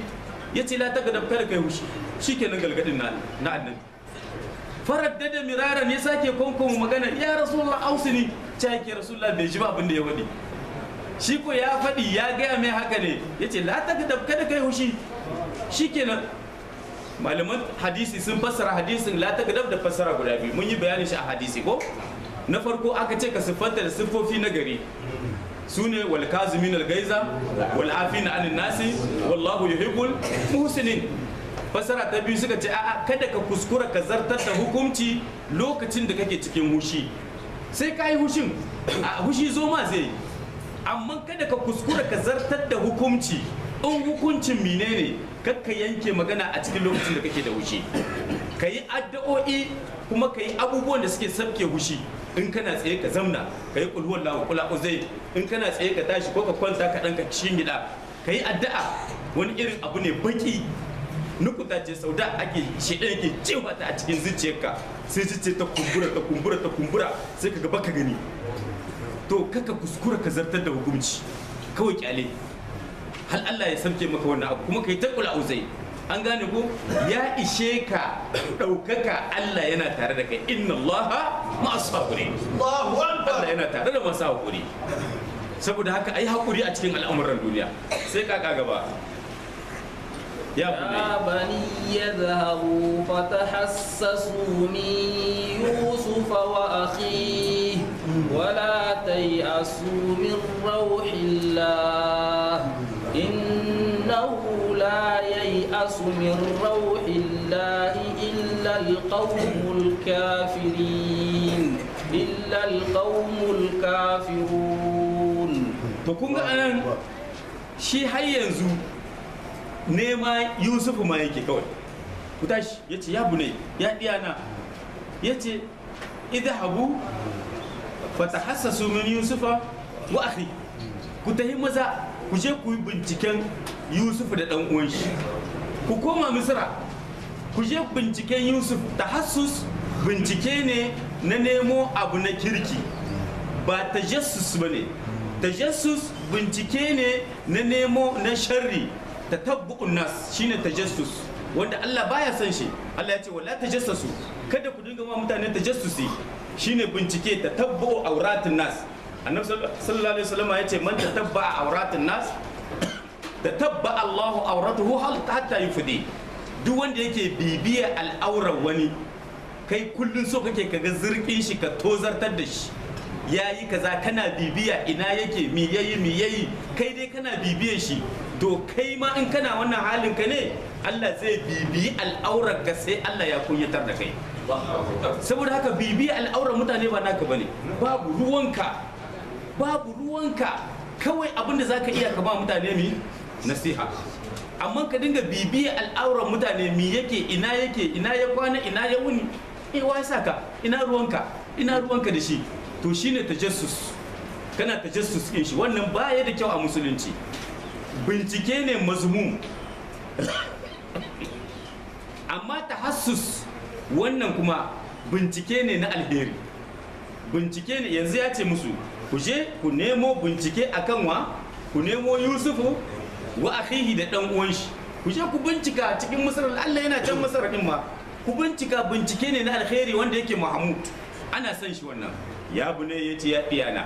[SPEAKER 2] ya ce la ta gadab kada kai hushi shikenan galgadin na na annabi faraddada miraran ya sake konkon magana ya rasulullah ausini ta yake rasulullah bai ji ba abin da ya faɗi shi ko ya faɗi ya gaya mai haka ne ya ce la ta gadab kada kai hushi shikenan malaman hadisi sun fassara hadisin la ta gadab da fassara guda biyu mun yi bayanin shi a hadisi ko na farko aka ce ka siffanta da siffofi na gari su ne wal kazimin al gaiza wal afina anin nasi wallahu yuhibbul muhsinin fasara ta biyu suka ce a'a kada ka kuskura ka zartar da hukunci lokacin da kake cikin hushi sai ka yi hushin a hushi zo ma zai amma kada ka kuskura ka zartar da hukunci in hukuncin menene kakka yanke magana a cikin lokacin da kake da hushi ka yi addu'o'i kuma ka yi abubuwan da suke sabke hushi in kana tsaye ka zamna ka yi kulhuwar lawa kula uzai in kana tsaye ka tashi ko ka kwanta ka ɗan ka shingida ka yi addu'a wani irin abu ne baki nukuta ce sau da ake shedan yake cewa ta a cikin zuciyarka sai zuciya ta kumbura ta kumbura ta kumbura sai ka gaba ka gani to kaka kuskura ka zartar da hukunci kawai kyale hal Allah ya samke maka wannan abu kuma kai ta kula uzai an gane ko ya ishe ka ɗaukaka Allah yana tare da kai inna Allah masu haƙuri Allah yana tare da masu haƙuri saboda haka ai haƙuri a cikin al'amuran duniya sai kaka gaba
[SPEAKER 3] يا بني يذهبوا فتحسسوا من يوسف وأخيه ولا تيأسوا من روح الله إنه لا ييأس من روح الله إلا القوم الكافرين إلا القوم الكافرون
[SPEAKER 2] تكون أنا شي هاي ينزو nema yusufu ma yake kawai ku tashi ya ce ya bune ya diyana ya ce idhabu fatahassasu min yusufa wa akhi ku tahi maza ku je ku yi binciken yusufu da dan uwan shi ku koma misra ku je binciken yusuf tahassus bincike ne na nemo abu na kirki ba tajassus bane tajassus bincike ne na nemo na sharri tatabbu'un nas shine tajassus wanda Allah baya son shi Allah ya ce wala tajassasu kada ku dinga ma mutane tajassusi shine bincike tatabbu'u auratin nas annabi sallallahu alaihi wasallam ya ce man tatabba'a auratin nas tatabba Allahu auratuhu hatta yufdi duk wanda yake bibiya al'aurar wani kai kullun so kake kaga zirkin shi ka tozartar da shi yayi kaza kana bibiya ina yake mi yayi mi yayi kai dai kana bibiyar shi to kai ma in kana wannan halin ka ne Allah zai bibiyi al'aurar ka sai Allah ya kunyatar da kai saboda haka bibiyi al'aurar mutane ba naka bane babu ruwanka babu ruwanka kawai abinda zaka iya ka ba mutane mi nasiha amma ka dinga bibiyi al'aurar mutane mi yake ina yake ina ya kwana ina ya wuni eh wai saka ina ruwanka ina ruwanka da shi to shine tajassus kana tajassus din shi wannan baya da kyau a musulunci bincike ne mazmum amma tahassus wannan kuma bincike ne na alheri bincike ne yanzu ya ce musu ku je ku nemo bincike akan wa ku nemo yusufu wa akhihi da dan uwan shi ku je ku bincika cikin masar Allah yana can masar din ma ku bincika bincike ne na alheri wanda yake Mahmud ana son shi wannan ya bune yace ya diyana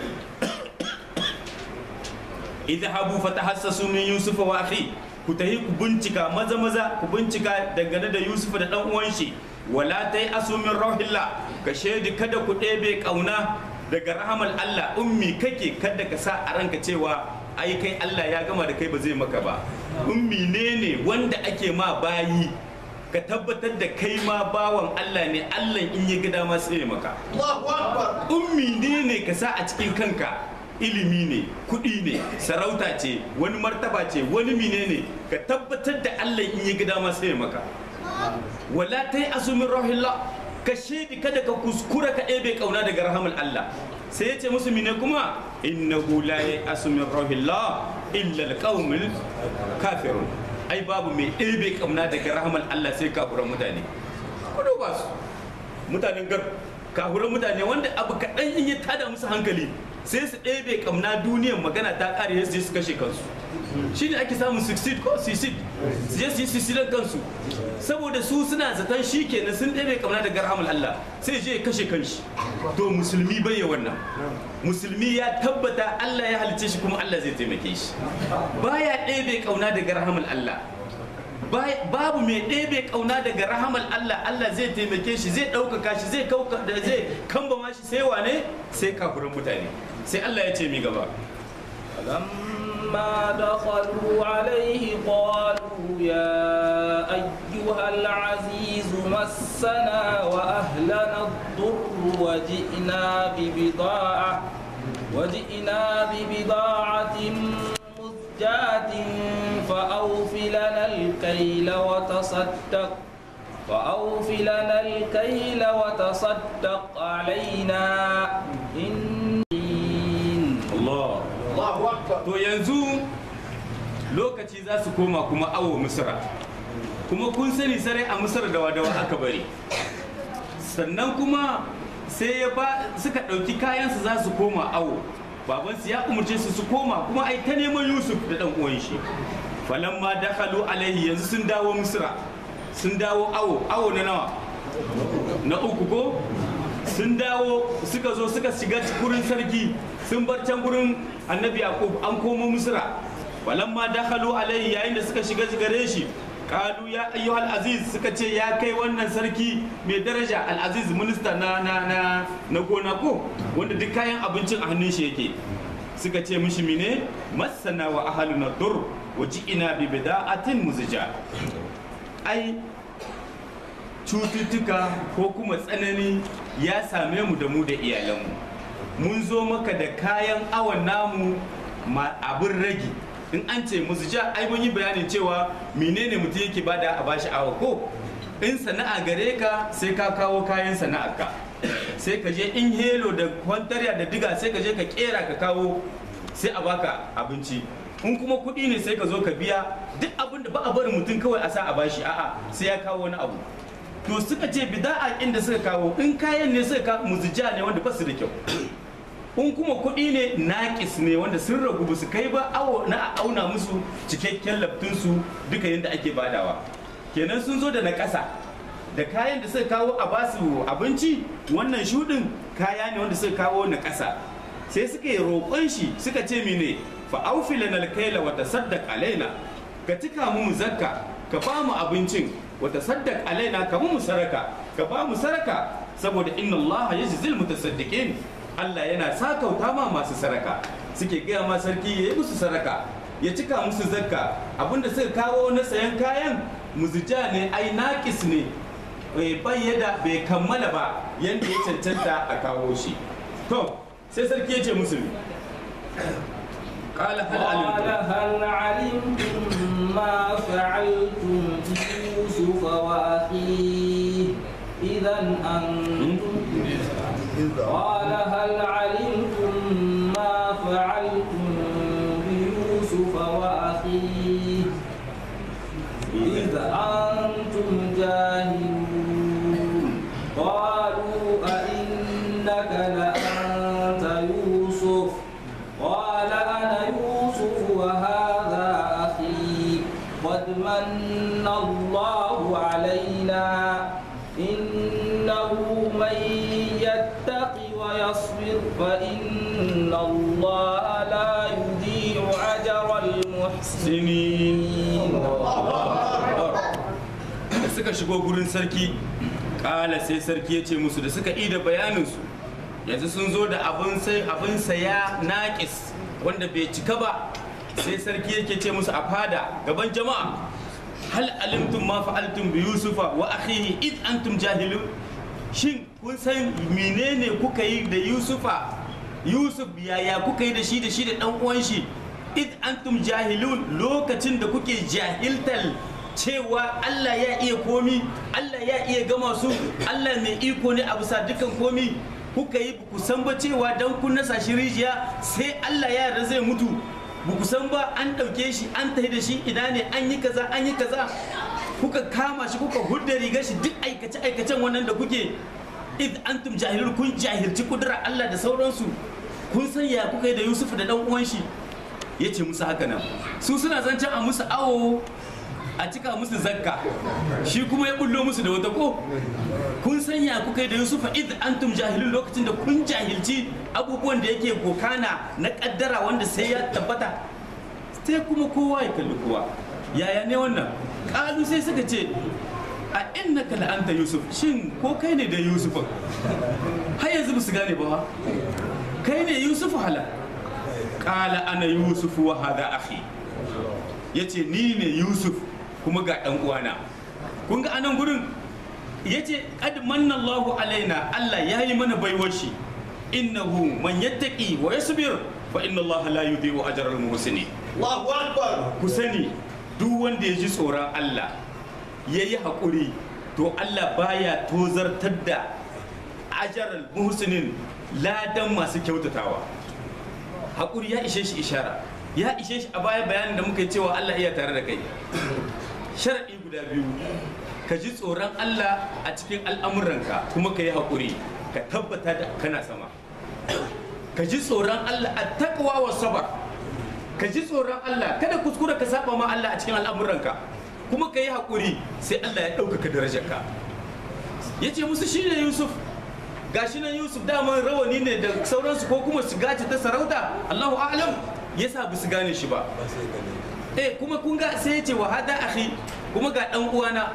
[SPEAKER 2] idhabu fatahassasu min yusufa wa akhi ku tahi ku bincika maza maza ku bincika dangane da yusufa da dan uwan shi wala tai asu min rauhillah ka shaidi kada ku ɗebe kauna daga rahamal Allah ummi kake kada ka sa a ranka cewa ai kai Allah ya gama da kai ba zai maka ba ummi ne ne wanda ake ma bayi ka tabbatar da kai ma bawan Allah ne Allah in ya ga dama sai ya maka Allahu akbar ummi ne ne ka sa a cikin kanka ilimi ne kuɗi ne sarauta ce wani martaba ce wani mine ne ka tabbatar da Allah in ya ga dama sai ya maka wala tai asumin rahillah ka shaidi kada ka kuskura ka ɗebe kauna daga rahamal Allah sai ya ce musu mine kuma innahu la asumin rahillah illa alqaumul kafirun ai babu mai ɗebe kauna daga rahamal Allah sai kafuran mutane kudu ba su mutanen gar kafuran mutane wanda abu kaɗan in ya tada musu hankali sai su ɗebe kamna duniyar magana ta ƙare sai su kashe kansu shi ne ake samun succeed ko suicide su je su yi suicide kansu saboda su suna zaton shi kenan sun ɗebe kamar daga rahamul Allah sai je ya kashe kanshi to musulmi bai ya wannan musulmi ya tabbata Allah ya halice shi kuma Allah zai taimake shi baya ɗebe kauna daga rahamul Allah babu mai ɗebe kauna daga rahamul Allah Allah zai taimake shi zai ɗaukaka shi zai kauka da zai kambama shi sai wane sai kafurin mutane sai Allah ya ce mi gaba
[SPEAKER 3] فلما دخلوا عليه قالوا يا أيها العزيز مسنا وأهلنا الضر وجئنا ببضاعة وجئنا ببضاعة مزجاة فأوف لنا الكيل وتصدق فأوف لنا الكيل وتصدق علينا إن
[SPEAKER 2] Allah to yanzu lokaci za su koma kuma awo misra kuma kun sani sarai a misra da wadawa aka bari sannan kuma sai ya ba suka ɗauki kayansu za su koma awo babansu ya umarce su su koma kuma ai ta neman yusuf da ɗan uwan shi falamma dakhalu alaihi yanzu sun dawo misra sun dawo awo awo na nawa na uku ko sun dawo suka zo suka shiga gurin sarki sun bar can gurin annabi yaqub an komo misra walamma dakhalu alayhi yayin da suka shiga gare shi qalu ya ayyuhal aziz suka ce ya kai wannan sarki mai daraja al aziz minista na na na na gona ko wanda duk kayan abincin a hannun shi yake suka ce mishi mine masana wa ahluna dur waji'ina bi bida'atin muzja ai cututtuka ko kuma tsanani ya same mu da mu da iyalanmu mun zo maka da kayan awon namu abin ragi in an ce musja ai mun yi bayanin cewa menene mutum yake bada a bashi awa ko in sana'a gare ka sai ka kawo kayan sana'arka sai ka je in helo da kwantarya da diga sai ka je ka kera ka kawo sai a baka abinci in kuma kuɗi ne sai ka zo ka biya duk abin da ba a bari mutum kawai a sa a bashi a'a sai ya kawo wani abu to suka ce bida'a inda suka kawo in kayan ne suka kawo muzija ne wanda ba su da kyau in kuma kuɗi ne naƙis ne wanda sun ragu ba su kai ba awo na a auna musu cikakken laftunsu duka yadda ake badawa kenan sun zo da na ƙasa da kayan da suka kawo a basu abinci wannan shuɗin kaya ne wanda suka kawo na ƙasa sai suka yi roƙon shi suka ce mene fa aufi lana alkaila wa tasaddaq alaina ka tika mu zakka ka ba mu abincin wa tasaddaq alaina ka mu saraka ka ba mu saraka saboda inna allaha yajzil mutasaddiqin Allah yana sakauta ma masu saraka suke gaya ma sarki ya yi musu saraka ya cika musu zakka abinda suka kawo na sayan kayan muzija ne ai naƙis ne bai yada bai kammala ba yadda ya cancanta a kawo shi to sai sarki ya ce musu قال هل
[SPEAKER 3] علمتم ما فعلتم بيوسف وأخيه إذا أنتم قال هل علمتم ما فعلتم بيوسف وأخيه إذ أنتم جاهلون قالوا أئنك لأنت يوسف قال أنا يوسف وهذا أخي قد من الله علينا إنه من يتق ويصبر فإن الله لا يضيع أجر المحسنين.
[SPEAKER 2] da suka shigo gurin sarki kala sai sarki ya ce musu da suka ida bayaninsu yanzu sun zo da abin sai abin saya naƙis wanda bai cika ba sai sarki yake ce musu a fada gaban jama'a hal alimtum ma fa'altum bi yusufa wa akhihi id antum jahilun shin kun san menene kuka yi da yusufa yusuf yaya kuka yi da shi da shi da dan uwan shi id antum jahilun lokacin da kuke jahiltal cewa Allah ya iya komi Allah ya iya gama su Allah mai iko ne a bisa dukan komi kuka yi ku san ba cewa dan kun nasa shi rijiya sai Allah ya yarda zai mutu ku san ba an ɗauke shi an tafi da shi ina ne an yi kaza an yi kaza kuka kama shi kuka hudda rigar shi duk aikace aikacen wannan da kuke id antum jahilun kun jahilci kudura Allah da sauransu kun san ya kuka yi da Yusuf da dan uwan shi ya ce musu haka nan su suna zancen a musu awo a cika musu zakka shi kuma ya bullo musu da wata ko kun sanya kuka yi da yusufa id antum jahilun lokacin da kun jahilci abubuwan da yake kokana na kaddara wanda sai ya tabbata sai kuma kowa ya kalli kowa yaya ne wannan kalu sai suka ce a innaka la anta yusuf shin ko kai ne da yusuf har yanzu ba su gane ba kai ne yusuf hala kala ana yusuf wa hada akhi yace ni ne yusuf kuma ga dan uwana kun ga anan gurin yace qad manna Allahu alaina Allah yayi mana baiwar shi innahu man yattaqi wa yasbir fa inna Allah la yudhi'u ajra al-muhsinin Allahu akbar ku sani duk wanda ya ji tsoron Allah yayi hakuri to Allah baya tozartar da ajra al-muhsinin ladan masu kyautatawa hakuri ya ishe shi ishara ya ishe shi a baya bayanin da muka yi cewa Allah iya tare da kai sharaɗi guda biyu ka ji tsoron Allah a cikin al'amuranka kuma ka yi haƙuri ka tabbata da kana sama ka ji tsoron Allah a taqwa wa sabar ka ji tsoron Allah kada kuskura ka saba ma Allah a cikin al'amuranka kuma ka yi haƙuri sai Allah ya ɗaukaka darajarka ya ce musu shi ne Yusuf gashi nan Yusuf daman rawani ne da sauransu ko kuma su gace ta sarauta Allahu a'lam yasa ba su gane shi ba eh kuma kun ga sai ya ce wa hada akhi kuma ga dan uwana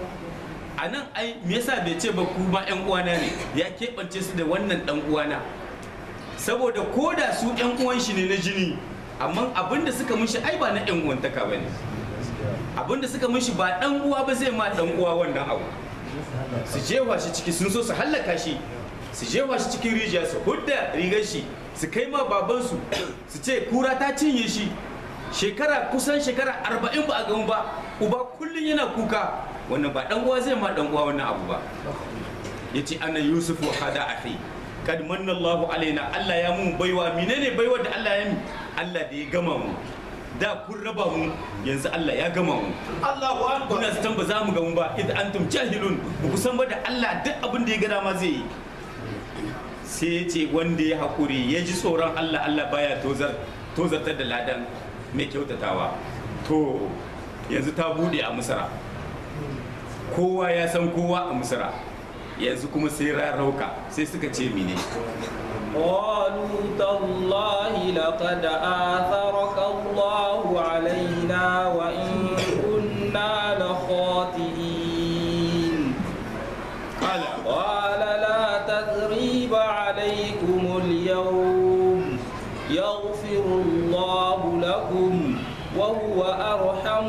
[SPEAKER 2] a nan ai me yasa bai ce ba ku ma yan uwana ne ya keɓance su da wannan dan uwana saboda ko da su yan uwan shi ne na jini amma abinda suka mishi ai ba na yan uwantaka ba ne abinda suka mishi ba dan uwa ba zai ma dan uwa wannan abu su jewa shi ciki sun so su hallaka shi su jewa shi cikin rijiya su hudda rigar shi su kai ma babansu su ce kura ta cinye shi shekara kusan shekara arba'in ba a gamu ba uba kullum yana kuka wannan ba dan uwa zai ma dan uwa wannan abu ba yace ana yusuf wa hada akhi kad manna Allahu alaina Allah ya mun baiwa menene baiwa da Allah ya mi Allah da ya gama mu da kun raba mu yanzu Allah ya gama mu Allahu akbar kuna san ba za mu gamu ba id antum jahilun ba ku san ba da Allah duk abin da ya ga dama zai yi sai yace wanda ya hakuri ya ji tsoron Allah Allah baya tozar tozartar da ladan mai kyautatawa to yanzu ta bude a misra kowa ya san kowa a misra yanzu kuma sai rarauka sai suka ce mine
[SPEAKER 3] قالوا تالله لقد آثرك الله علينا وإن كنا لخاطئين
[SPEAKER 2] قال
[SPEAKER 3] قال لا تثريب عليكم اليوم يغفر الله لكم وهو أرحم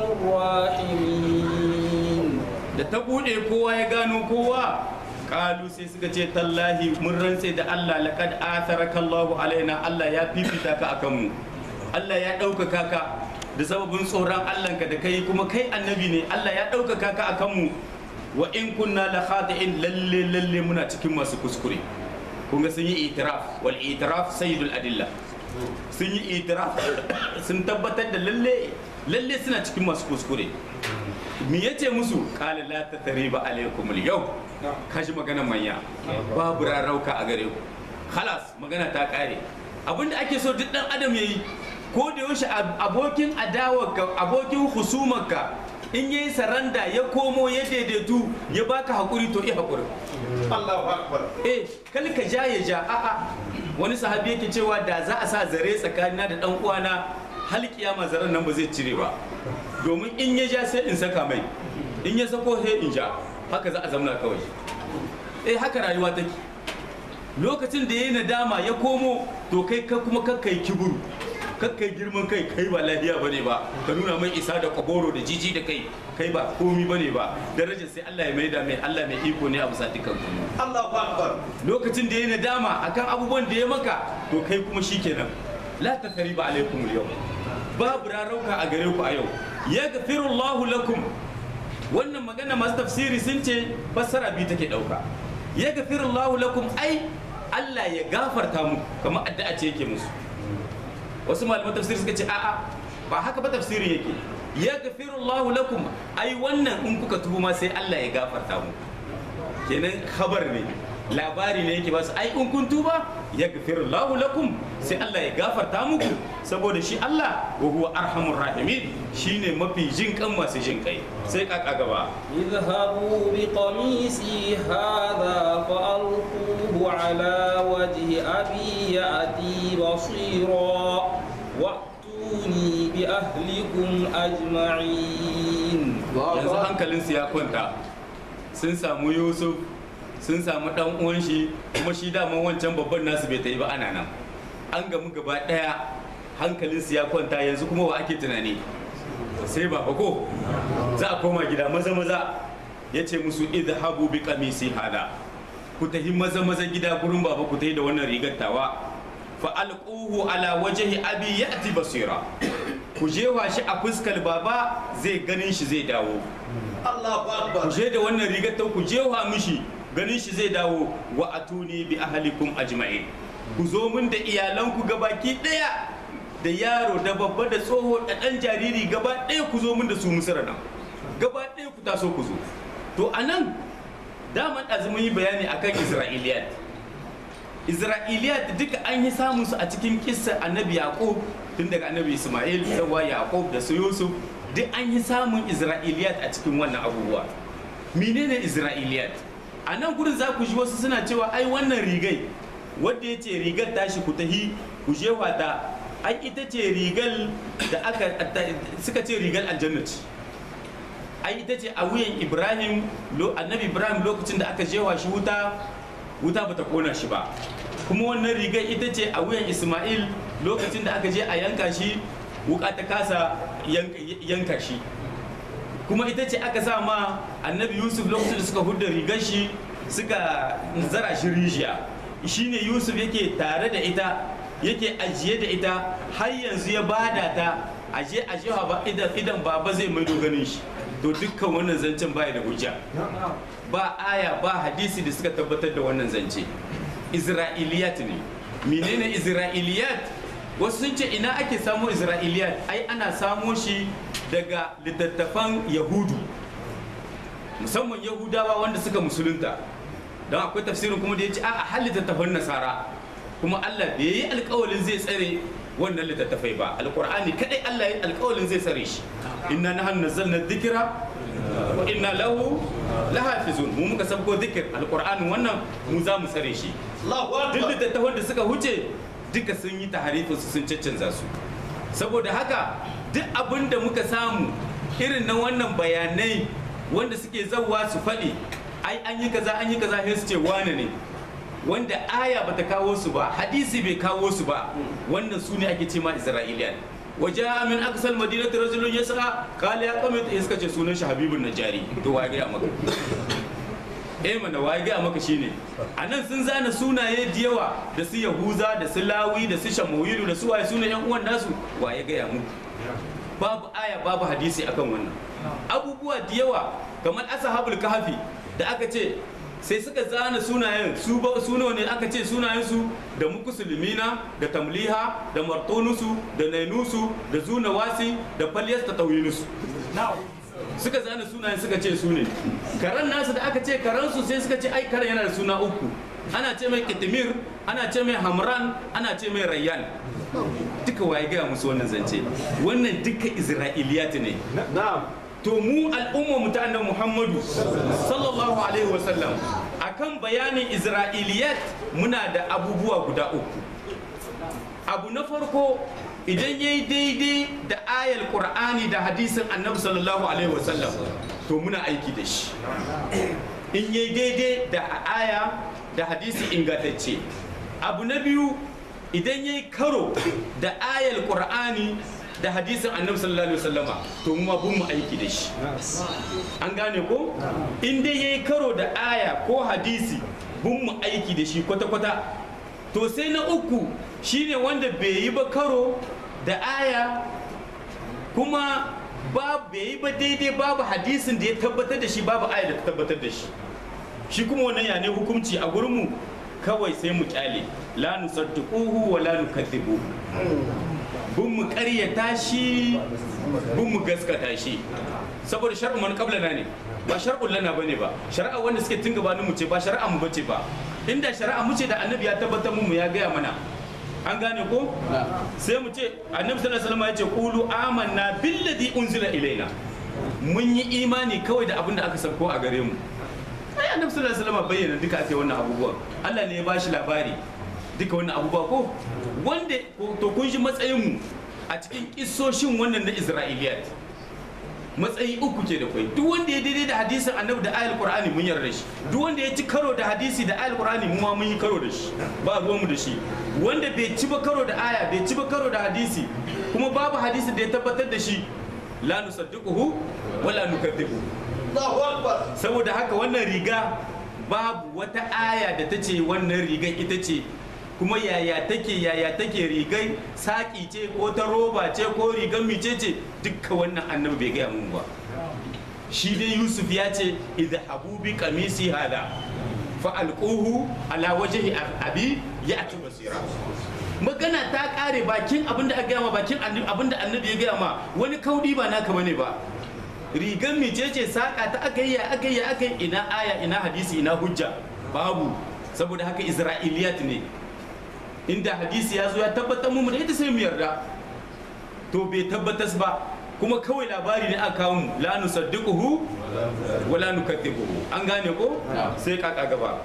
[SPEAKER 3] الراحمين
[SPEAKER 2] da ta bude kowa ya gano kowa kalu sai suka ce tallahi mun rantse da Allah laqad atharaka Allahu alaina Allah ya fifita ka akan mu Allah ya ɗaukaka ka da sababin tsoron Allah ka da kai kuma kai annabi ne Allah ya ɗaukaka ka akan mu wa in kunna la khati'in lalle lalle muna cikin masu kuskure kun ga sun yi itiraf wal itiraf sayyidul adilla sun yi itiraf sun tabbatar da lalle lalle suna cikin masu kuskure me yace musu qala la tathriba alaykum al-yawm kashi magana manya babu rarauka a gare ku khalas magana ta kare abinda ake so duk dan adam yayi ko da yaushe abokin adawarka abokin husumarka in yayi saranda ya komo ya daidaitu ya baka hakuri to i hakuri Allahu akbar eh kal ka ja ya ja a'a wani sahabi yake cewa da za a sa zare tsakanina da dan uwana hal kiyama zaren nan ba zai cire ba domin in ya ja sai in saka mai in ya sako sai in ja haka za a zamna kawai eh haka rayuwa take lokacin da yayi nadama ya komo to kai ka kuma kakkai kiburu kakkai girman kai kai ba lafiya bane ba ka nuna mai isa da kwaboro da jiji da kai kai ba komi bane ba darajar sai Allah ya maida mai Allah mai iko ne a bisa dukkan kuma Allahu akbar lokacin da yayi nadama akan abubuwan da ya maka to kai kuma shikenan la tathriba alaikum al-yawm babu rarauka a gare ku a yau yaghfirullahu lakum wannan magana masu tafsiri sun ce fassara biyu take dauka yaghfirullahu lakum ai Allah ya gafarta mu kamar addu'a ce yake musu wasu malaman tafsiri suka ce a'a ba haka ba tafsiri yake yaghfirullahu lakum ai wannan in kuka tubu ma sai Allah ya gafarta mu kenan khabar ne labari ne yake ba su ai in kun tuba yaghfirullahu lakum sai Allah ya gafarta muku saboda shi Allah wa huwa arhamur rahimin shine mafi jin kan masu jin kai sai kaka gaba
[SPEAKER 3] اذهبوا بقميصي هذا فألقوه على وجه أبي يأتي بصيرا وأتوني بأهلكم أجمعين
[SPEAKER 2] yanzu hankalinsu ya kwanta sun samu Yusuf sun samu dan uwan shi kuma shi daman wancan babban nasu bai ta yi ba ana nan an gamu gaba daya hankalinsu ya kwanta yanzu kuma wa ake tunani sai baba ko za a koma gida maza maza ya ce musu idhabu bi qamisi hada ku tafi maza maza gida gurin baba ku tafi da wannan rigar tawa fa alquhu ala wajhi abi ya'ti basira ku jewa shi a fuskar baba zai ganin shi zai dawo
[SPEAKER 4] Allahu akbar.
[SPEAKER 2] ku je da wannan rigar ta ku jewa mishi ganin shi zai dawo wa atuni bi ahlikum ajma'in ku zo min da iyalanku gabaki daya da yaro da babba da tsoho da dan jariri gaba daya ku zo min da su misira nan gaba daya ku taso ku zo to anan daman azumin yi bayani akan isra'iliyat isra'iliyat duka an yi samun su a cikin kissa annabi yaqub tun daga annabi isma'il sawa yaqub da su yusuf duk an yi samun isra'iliyat a cikin wannan abubuwa menene isra'iliyat a nan gurin za ku ji wasu suna cewa ai wannan rigai wadda ya ce rigar tashi ku tahi ku je wata ai ita ce rigar da aka suka ce rigar aljanna ce ai ita ce a wuyan ibrahim annabi ibrahim lokacin da aka jewa shi wuta wuta bata kona shi ba kuma wannan rigar ita ce a wuyan isma'il lokacin da aka je a yanka shi wuka ta kasa yanka shi kuma ita ce aka sa ma annabi yusuf lokacin da suka hudda rigar shi suka zara shi rijiya shine yusuf yake tare da ita yake ajiye da ita har yanzu ya bada ta aje aje ba idan idan baba zai maido ganin shi to dukkan wannan zancen baya da hujja ba aya ba hadisi da suka tabbatar da wannan zance isra'iliyat ne menene isra'iliyat wasu sun ce ina ake samo isra'iliyat ai ana samo shi daga littattafan yahudu musamman yahudawa wanda suka musulunta don akwai tafsirin kuma da ya ce a hal littattafan nasara kuma allah bai yi alkawalin zai tsare wannan littattafai ba alkur'ani kadai allah ya yi alkawalin zai tsare shi inna nahnu nazzalna dhikra wa inna lahu lahafizun mu muka sabko dhikr alkur'ani wannan mu za mu tsare shi duk littattafan da suka huce duka sun yi taharifinsu sun caccanza su saboda haka duk abin da muka samu irin na wannan bayanai wanda suke zauwa su faɗi ai an yi kaza an yi kaza sai su ce wane ne wanda aya bata kawo su ba hadisi bai kawo su ba wannan su ne ake ce ma isra'iliyan waje min aksal madinati rajulun yas'a qala ya qamit iska ce sunan shi habibun najari to wa ga maka eh mana wa ga maka shine anan sun zana sunaye da yawa da su yahuza da su lawi da su shamuilu da su waye sunan yan uwan nasu wa ya ga muku babu aya babu hadisi akan wannan abubuwa da yawa kamar ashabul kahfi da aka ce sai suka zana sunayen su ba suno ne aka ce sunayen su da mukusulmina da tamliha da martonusu da nainusu da zunawasi da falyas ta tawinusu suka zana sunayen suka ce su ne karan nasu da aka ce karansu sai suka ce ai karan yana da suna uku ana ce mai kitimir ana ce mai hamran ana ce mai rayyan duka waye gaya musu wannan zance wannan duka isra'iliyat ne to mu al'umma mu ta annabi Muhammadu sallallahu alaihi wasallam akan bayanin isra'iliyat muna da abubuwa guda uku abu na farko idan yayi daidai da ayal qur'ani da hadisin annabi sallallahu alaihi wasallam to muna aiki da shi in yayi daidai da aya da hadisi ingantacce abu na biyu idan yayi karo da ayal qur'ani da hadisin annabi sallallahu alaihi wasallama to mu bin mu aiki da shi an gane ko in dai yayi karo da aya ko hadisi bin mu aiki da shi kwata kwata to sai na uku shine wanda bai yi ba karo da aya kuma ba bai yi ba daidai babu hadisin da ya tabbatar da shi babu aya da ta tabbatar da shi shi kuma wannan ya ne hukunci a gurin mu kawai sai mu kyale la nusaddiquhu wa la nukaththibuhu bin mu karyata shi bin mu gaskata shi saboda shar'u man qablana ne ba shar'un lana bane ba shari'a wanda suke tun gabanin mu ce ba shari'a mu bace ba inda shari'a mu ce da annabi ya tabbatar mu ya gaya mana an gane ko sai mu ce annabi sallallahu alaihi wasallam ya ce qulu amanna billadhi unzila ilaina mun yi imani kawai da abin da aka sauko a gare mu ai annabi sallallahu alaihi wasallam bayyana duka ake wannan abubuwan Allah ne ya bashi labari duka wannan abubuwa ko wanda to kun ji matsayin mu a cikin kissoshin wannan na Isra'iliyat matsayi uku ke da kwai duk wanda ya daidai da hadisin annabi da ayal qur'ani mun yarda shi duk wanda ya ci karo da hadisi da ayal qur'ani mu ma mun yi karo da shi ba ruwanmu da shi wanda bai ci ba karo da aya bai ci ba karo da hadisi kuma babu hadisi da ya tabbatar da shi la nusaddiquhu wala nukaththibu Allahu akbar saboda haka wannan riga babu wata aya da ta ce wannan rigar ita ce kuma yaya take yaya take rigai saki ce ko ta roba ce ko rigar mice ce dukkan wannan annabi bai gaya mun ba shi dai Yusuf ya ce idhabu bi qamisi hada fa alquhu ala wajhi abi ya'ti basira magana ta kare bakin abinda aka gaya ma bakin abinda annabi ya gaya ma wani kaudi ba naka bane ba rigar mice ce saka ta aka yi aka yi aka yi ina aya ina hadisi ina hujja babu saboda haka Isra'iliyat ne inda hadisi ya zo ya tabbatar mu da ita sai mu yarda to bai tabbatas ba kuma kawai labari ne aka kawo mu la nusaddiquhu wala nukaththibuhu an gane ko sai kaka gaba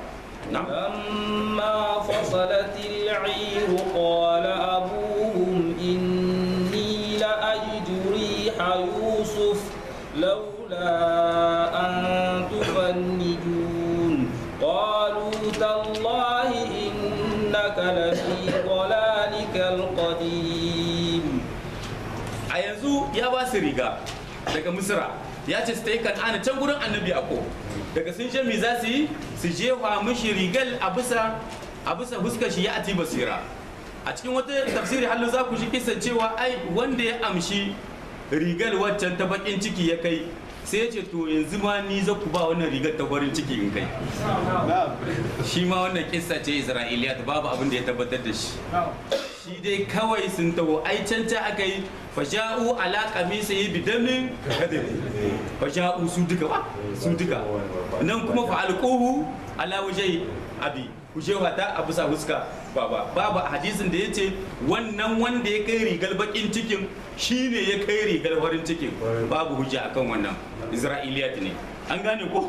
[SPEAKER 3] لما فصلت العير قال أبوهم إني لأجد ريح يوسف لولا أن تفندون قالوا تالله إنك لفي ضلالك القديم
[SPEAKER 2] a yanzu ya ba su riga daga misra ya ce su ta yi kan'ana can gurin annabi ako daga sun je mi za su yi su jefa mishi rigal a bisa a bisa huskar shi ya ati basira a cikin wata tafsiri hallu za ku shi kisan cewa ai wanda ya amshi rigal waccan ta bakin ciki ya kai sai ya ce to yanzu ma ni za ku ba wannan rigar ta farin ciki in kai shi ma wannan kissa ce Isra'iliyat babu abin da ya tabbatar da shi shi dai kawai sun taho ai canta aka yi fasha'u ala qamisihi bidamin kadhib fasha'u su duka ba su duka nan kuma fa alquhu ala wajhi abi kujewa ta abu sa huska baba babu hadisin da yace wannan wanda ya kai rigar bakin cikin shine ya kai rigar farin cikin babu hujja akan wannan Isra'iliyat ne an gane ko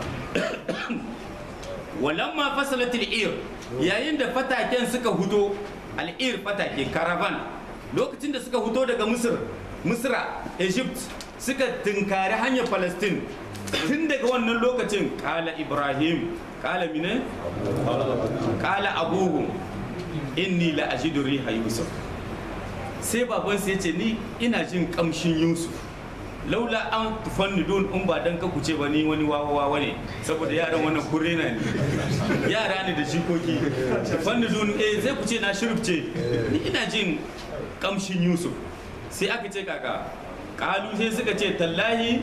[SPEAKER 2] walamma fasalat al-ir yayin da fataken suka hudo al-ir fatake caravan lokacin da suka hudo daga Misr Misra Egypt suka tunkari hanyar Palestine tun daga wannan lokacin kala Ibrahim kala mine kala abuhum inni la ajidu riha Yusuf sai babansa ya ce ni ina jin kamshin Yusuf laula an tufannidun in ba dan ka kuce ba ni wani wawa wawa ne saboda yaran wannan kurena ne yara ne da jikoki tufannidun eh sai kuce na shirfce ni ina jin kamshin Yusuf sai aka ce kaka kalu sai suka ce tallahi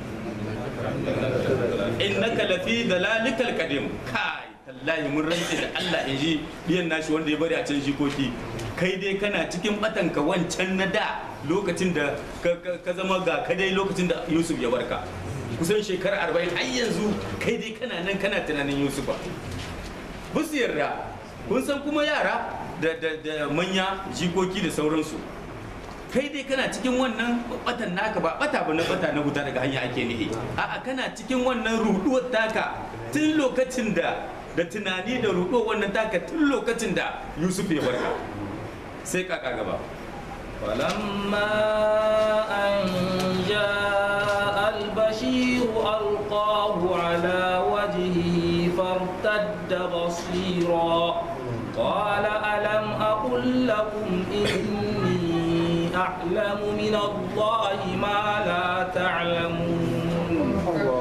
[SPEAKER 2] innaka lafi dalalikal qadim kai tallahi mun rantse da Allah in ji biyan nashi wanda ya bari a can jikoki kai dai kana cikin batanka wancan na da lokacin da ka zama ga kadai lokacin da Yusuf ya barka kusan shekara arba'in har yanzu kai dai kana nan kana tunanin Yusuf ba su yarda kun san kuma yara da manya jikoki da sauransu kai dai kana cikin wannan batan naka ba bata ba na bata na huta daga hanya ake nihi a'a kana cikin wannan ruduwar taka tun lokacin da da tunani da ruduwar wannan taka tun lokacin da Yusuf ya barka sai kaka gaba
[SPEAKER 3] فلما أن جاء البشير ألقاه على وجهه فارتد بصيرا قال ألم أقل لكم إني أعلم من الله ما لا تعلمون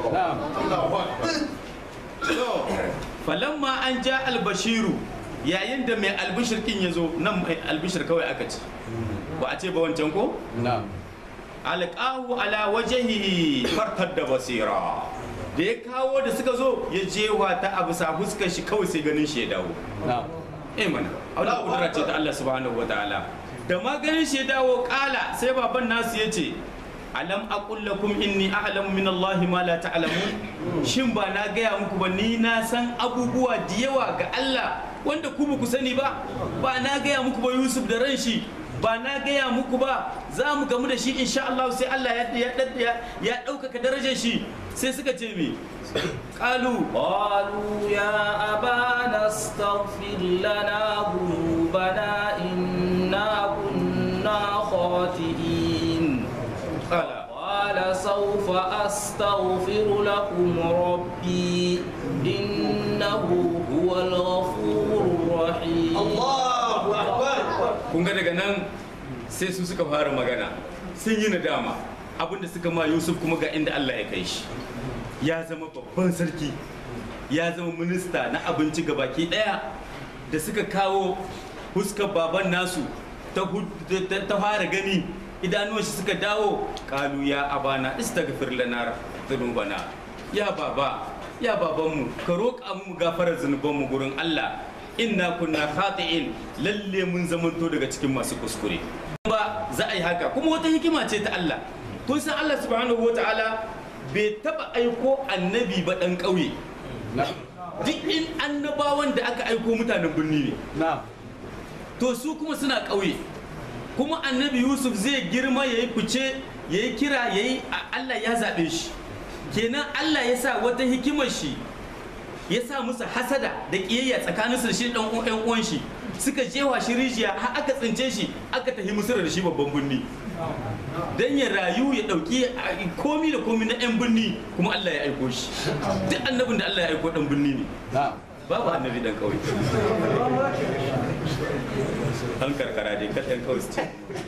[SPEAKER 2] فلما أن جاء البشير yayin da mai albishir kin ya zo nan albishir kawai aka ce ba a ce ba wancan ko? na'am alqahu ala wajhihi fartad da basira da ya kawo da suka zo ya jewa ta abu sa fuskar shi kawai sai ganin shi ya dawo na'am eh mana Allah kudura ce ta Allah subhanahu wataala da ma ganin shi ya dawo kala sai baban nasu yace alam aqul lakum inni a'lamu min Allah ma la ta'lamun, shin ba na gaya muku ba ni na san abubuwa da yawa ga Allah wanda ku ba ku sani ba? Ba na gaya muku ba Yusuf da ran shi, ba na gaya muku ba za mu gamu da shi insha Allah, sai Allah ya ya ya ɗaukaka darajar shi. Sai suka ce me? qalu
[SPEAKER 3] قالوا يا أبانا استغفر لنا ذنوبنا إنا كنا خاطئين
[SPEAKER 2] qala
[SPEAKER 3] قال سوف أستغفر لكم ربي إنه هو الغفور الرحيم
[SPEAKER 2] kun ga daga nan sai su suka fara magana, sun yi nadama abinda suka ma Yusuf, kuma ga inda Allah ya kai shi. Ya zama babban sarki, ya zama minista na abinci gabaki daya. Da suka kawo huskar baban nasu ta ta fara gani, idanuwan shi suka dawo, kalu ya abana istaghfir lana dhunubana, ya baba ya babanmu ka roƙa mu gafarar zunubanmu gurin Allah, inna kunna khati'in, lalle mun zamanto daga cikin masu kuskure. Ba za a yi haka, kuma wata hikima ce ta Allah. Kun san Allah subhanahu wataala bai taba aiko annabi ba dan ƙauye. Duk in annabawan da aka aiko mutanen birni ne, to su kuma suna ƙauye. Kuma annabi Yusuf zai girma ya yi fice, ya yi kira, ya yi Allah ya zaɓe shi. Kenan Allah ya sa wata hikimar shi, ya sa musu hasada da ƙiyayya tsakaninsu da shi ɗan uwan shi, suka jewa shi rijiya har aka tsince shi, aka tafi Misira da shi babban birni. Dan ya rayu ya ɗauki komi da komi na 'yan birni, kuma Allah ya aiko shi. Duk annabin da Allah ya aiko ɗan birni ne, babu annabi ɗan ƙauye. An karkara dai kaɗan kawai su ce.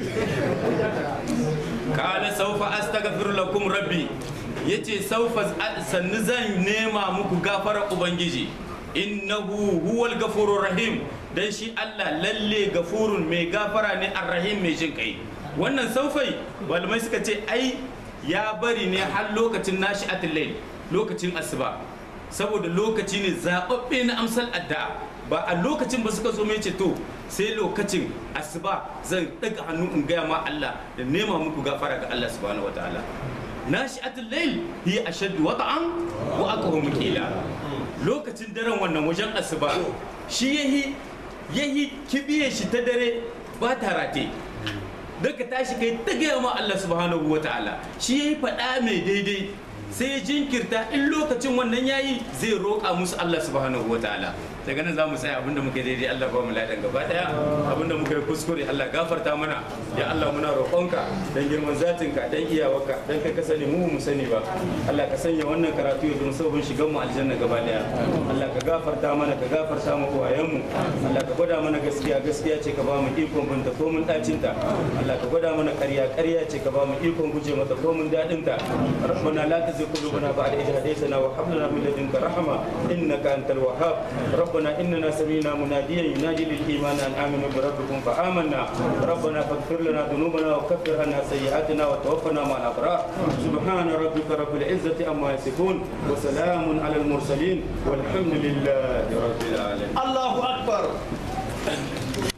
[SPEAKER 2] Kala saufa astaghfiru lakum rabbi, yace saufa sannu zan nema muku gafarar ubangiji, innahu huwal gafurur rahim, dan shi Allah lalle gafurun mai gafara ne, arrahim mai jin kai. Wannan saufai malamai suka ce ai ya bari ne har lokacin nashi atilai, lokacin asuba, saboda lokaci ne zababbe na amsal addu'a. Ba a lokacin ba suka zo mai ce to sai lokacin asuba zan daga hannu in gaya ma Allah da nema muku gafara ga Allah subhanahu wataala. Nashi'atul layl hi ashaddu wata'an wa aqwamu qila. Lokacin daren wannan wajen asuba shi yahi yahi kibiye shi ta dare ba ta rate. Daga tashi kai ta gaya ma Allah subhanahu wataala, shi yayi faɗa mai daidai, sai ya jinkirta in lokacin wannan yayi zai roƙa musu Allah subhanahu wataala. Daga nan za mu tsaya, abinda muka daidai Allah ba mu ladan gaba daya, abinda muka yi kuskure Allah gafarta mana. Ya Allah muna roƙonka dan girman zatinka, dan iyawarka, dan kai ka sani mu mu sani ba. Allah ka sanya wannan karatu ya zama sabon shigan mu aljanna gaba daya. Allah ka gafarta mana, ka gafarta mu uwayen mu. Allah ka gwada mana gaskiya, gaskiya ce ka ba mu ikon binta ko mun dacin ta. Allah ka gwada mana ƙarya, ƙarya ce ka ba mu ikon guje mata ko mun dadin ta. Rabbana la tuzigh qulubana ba'da idh hadaytana wa hab lana min ladunka rahma innaka antal wahhab. ربنا إننا سمعنا مناديا ينادي للإيمان أن آمنوا بربكم فآمنا ربنا فاغفر لنا ذنوبنا وكفر عنا سيئاتنا وتوفنا مع الأبرار سبحان ربك رب العزة عما يصفون وسلام على المرسلين والحمد لله رب العالمين.
[SPEAKER 4] الله أكبر.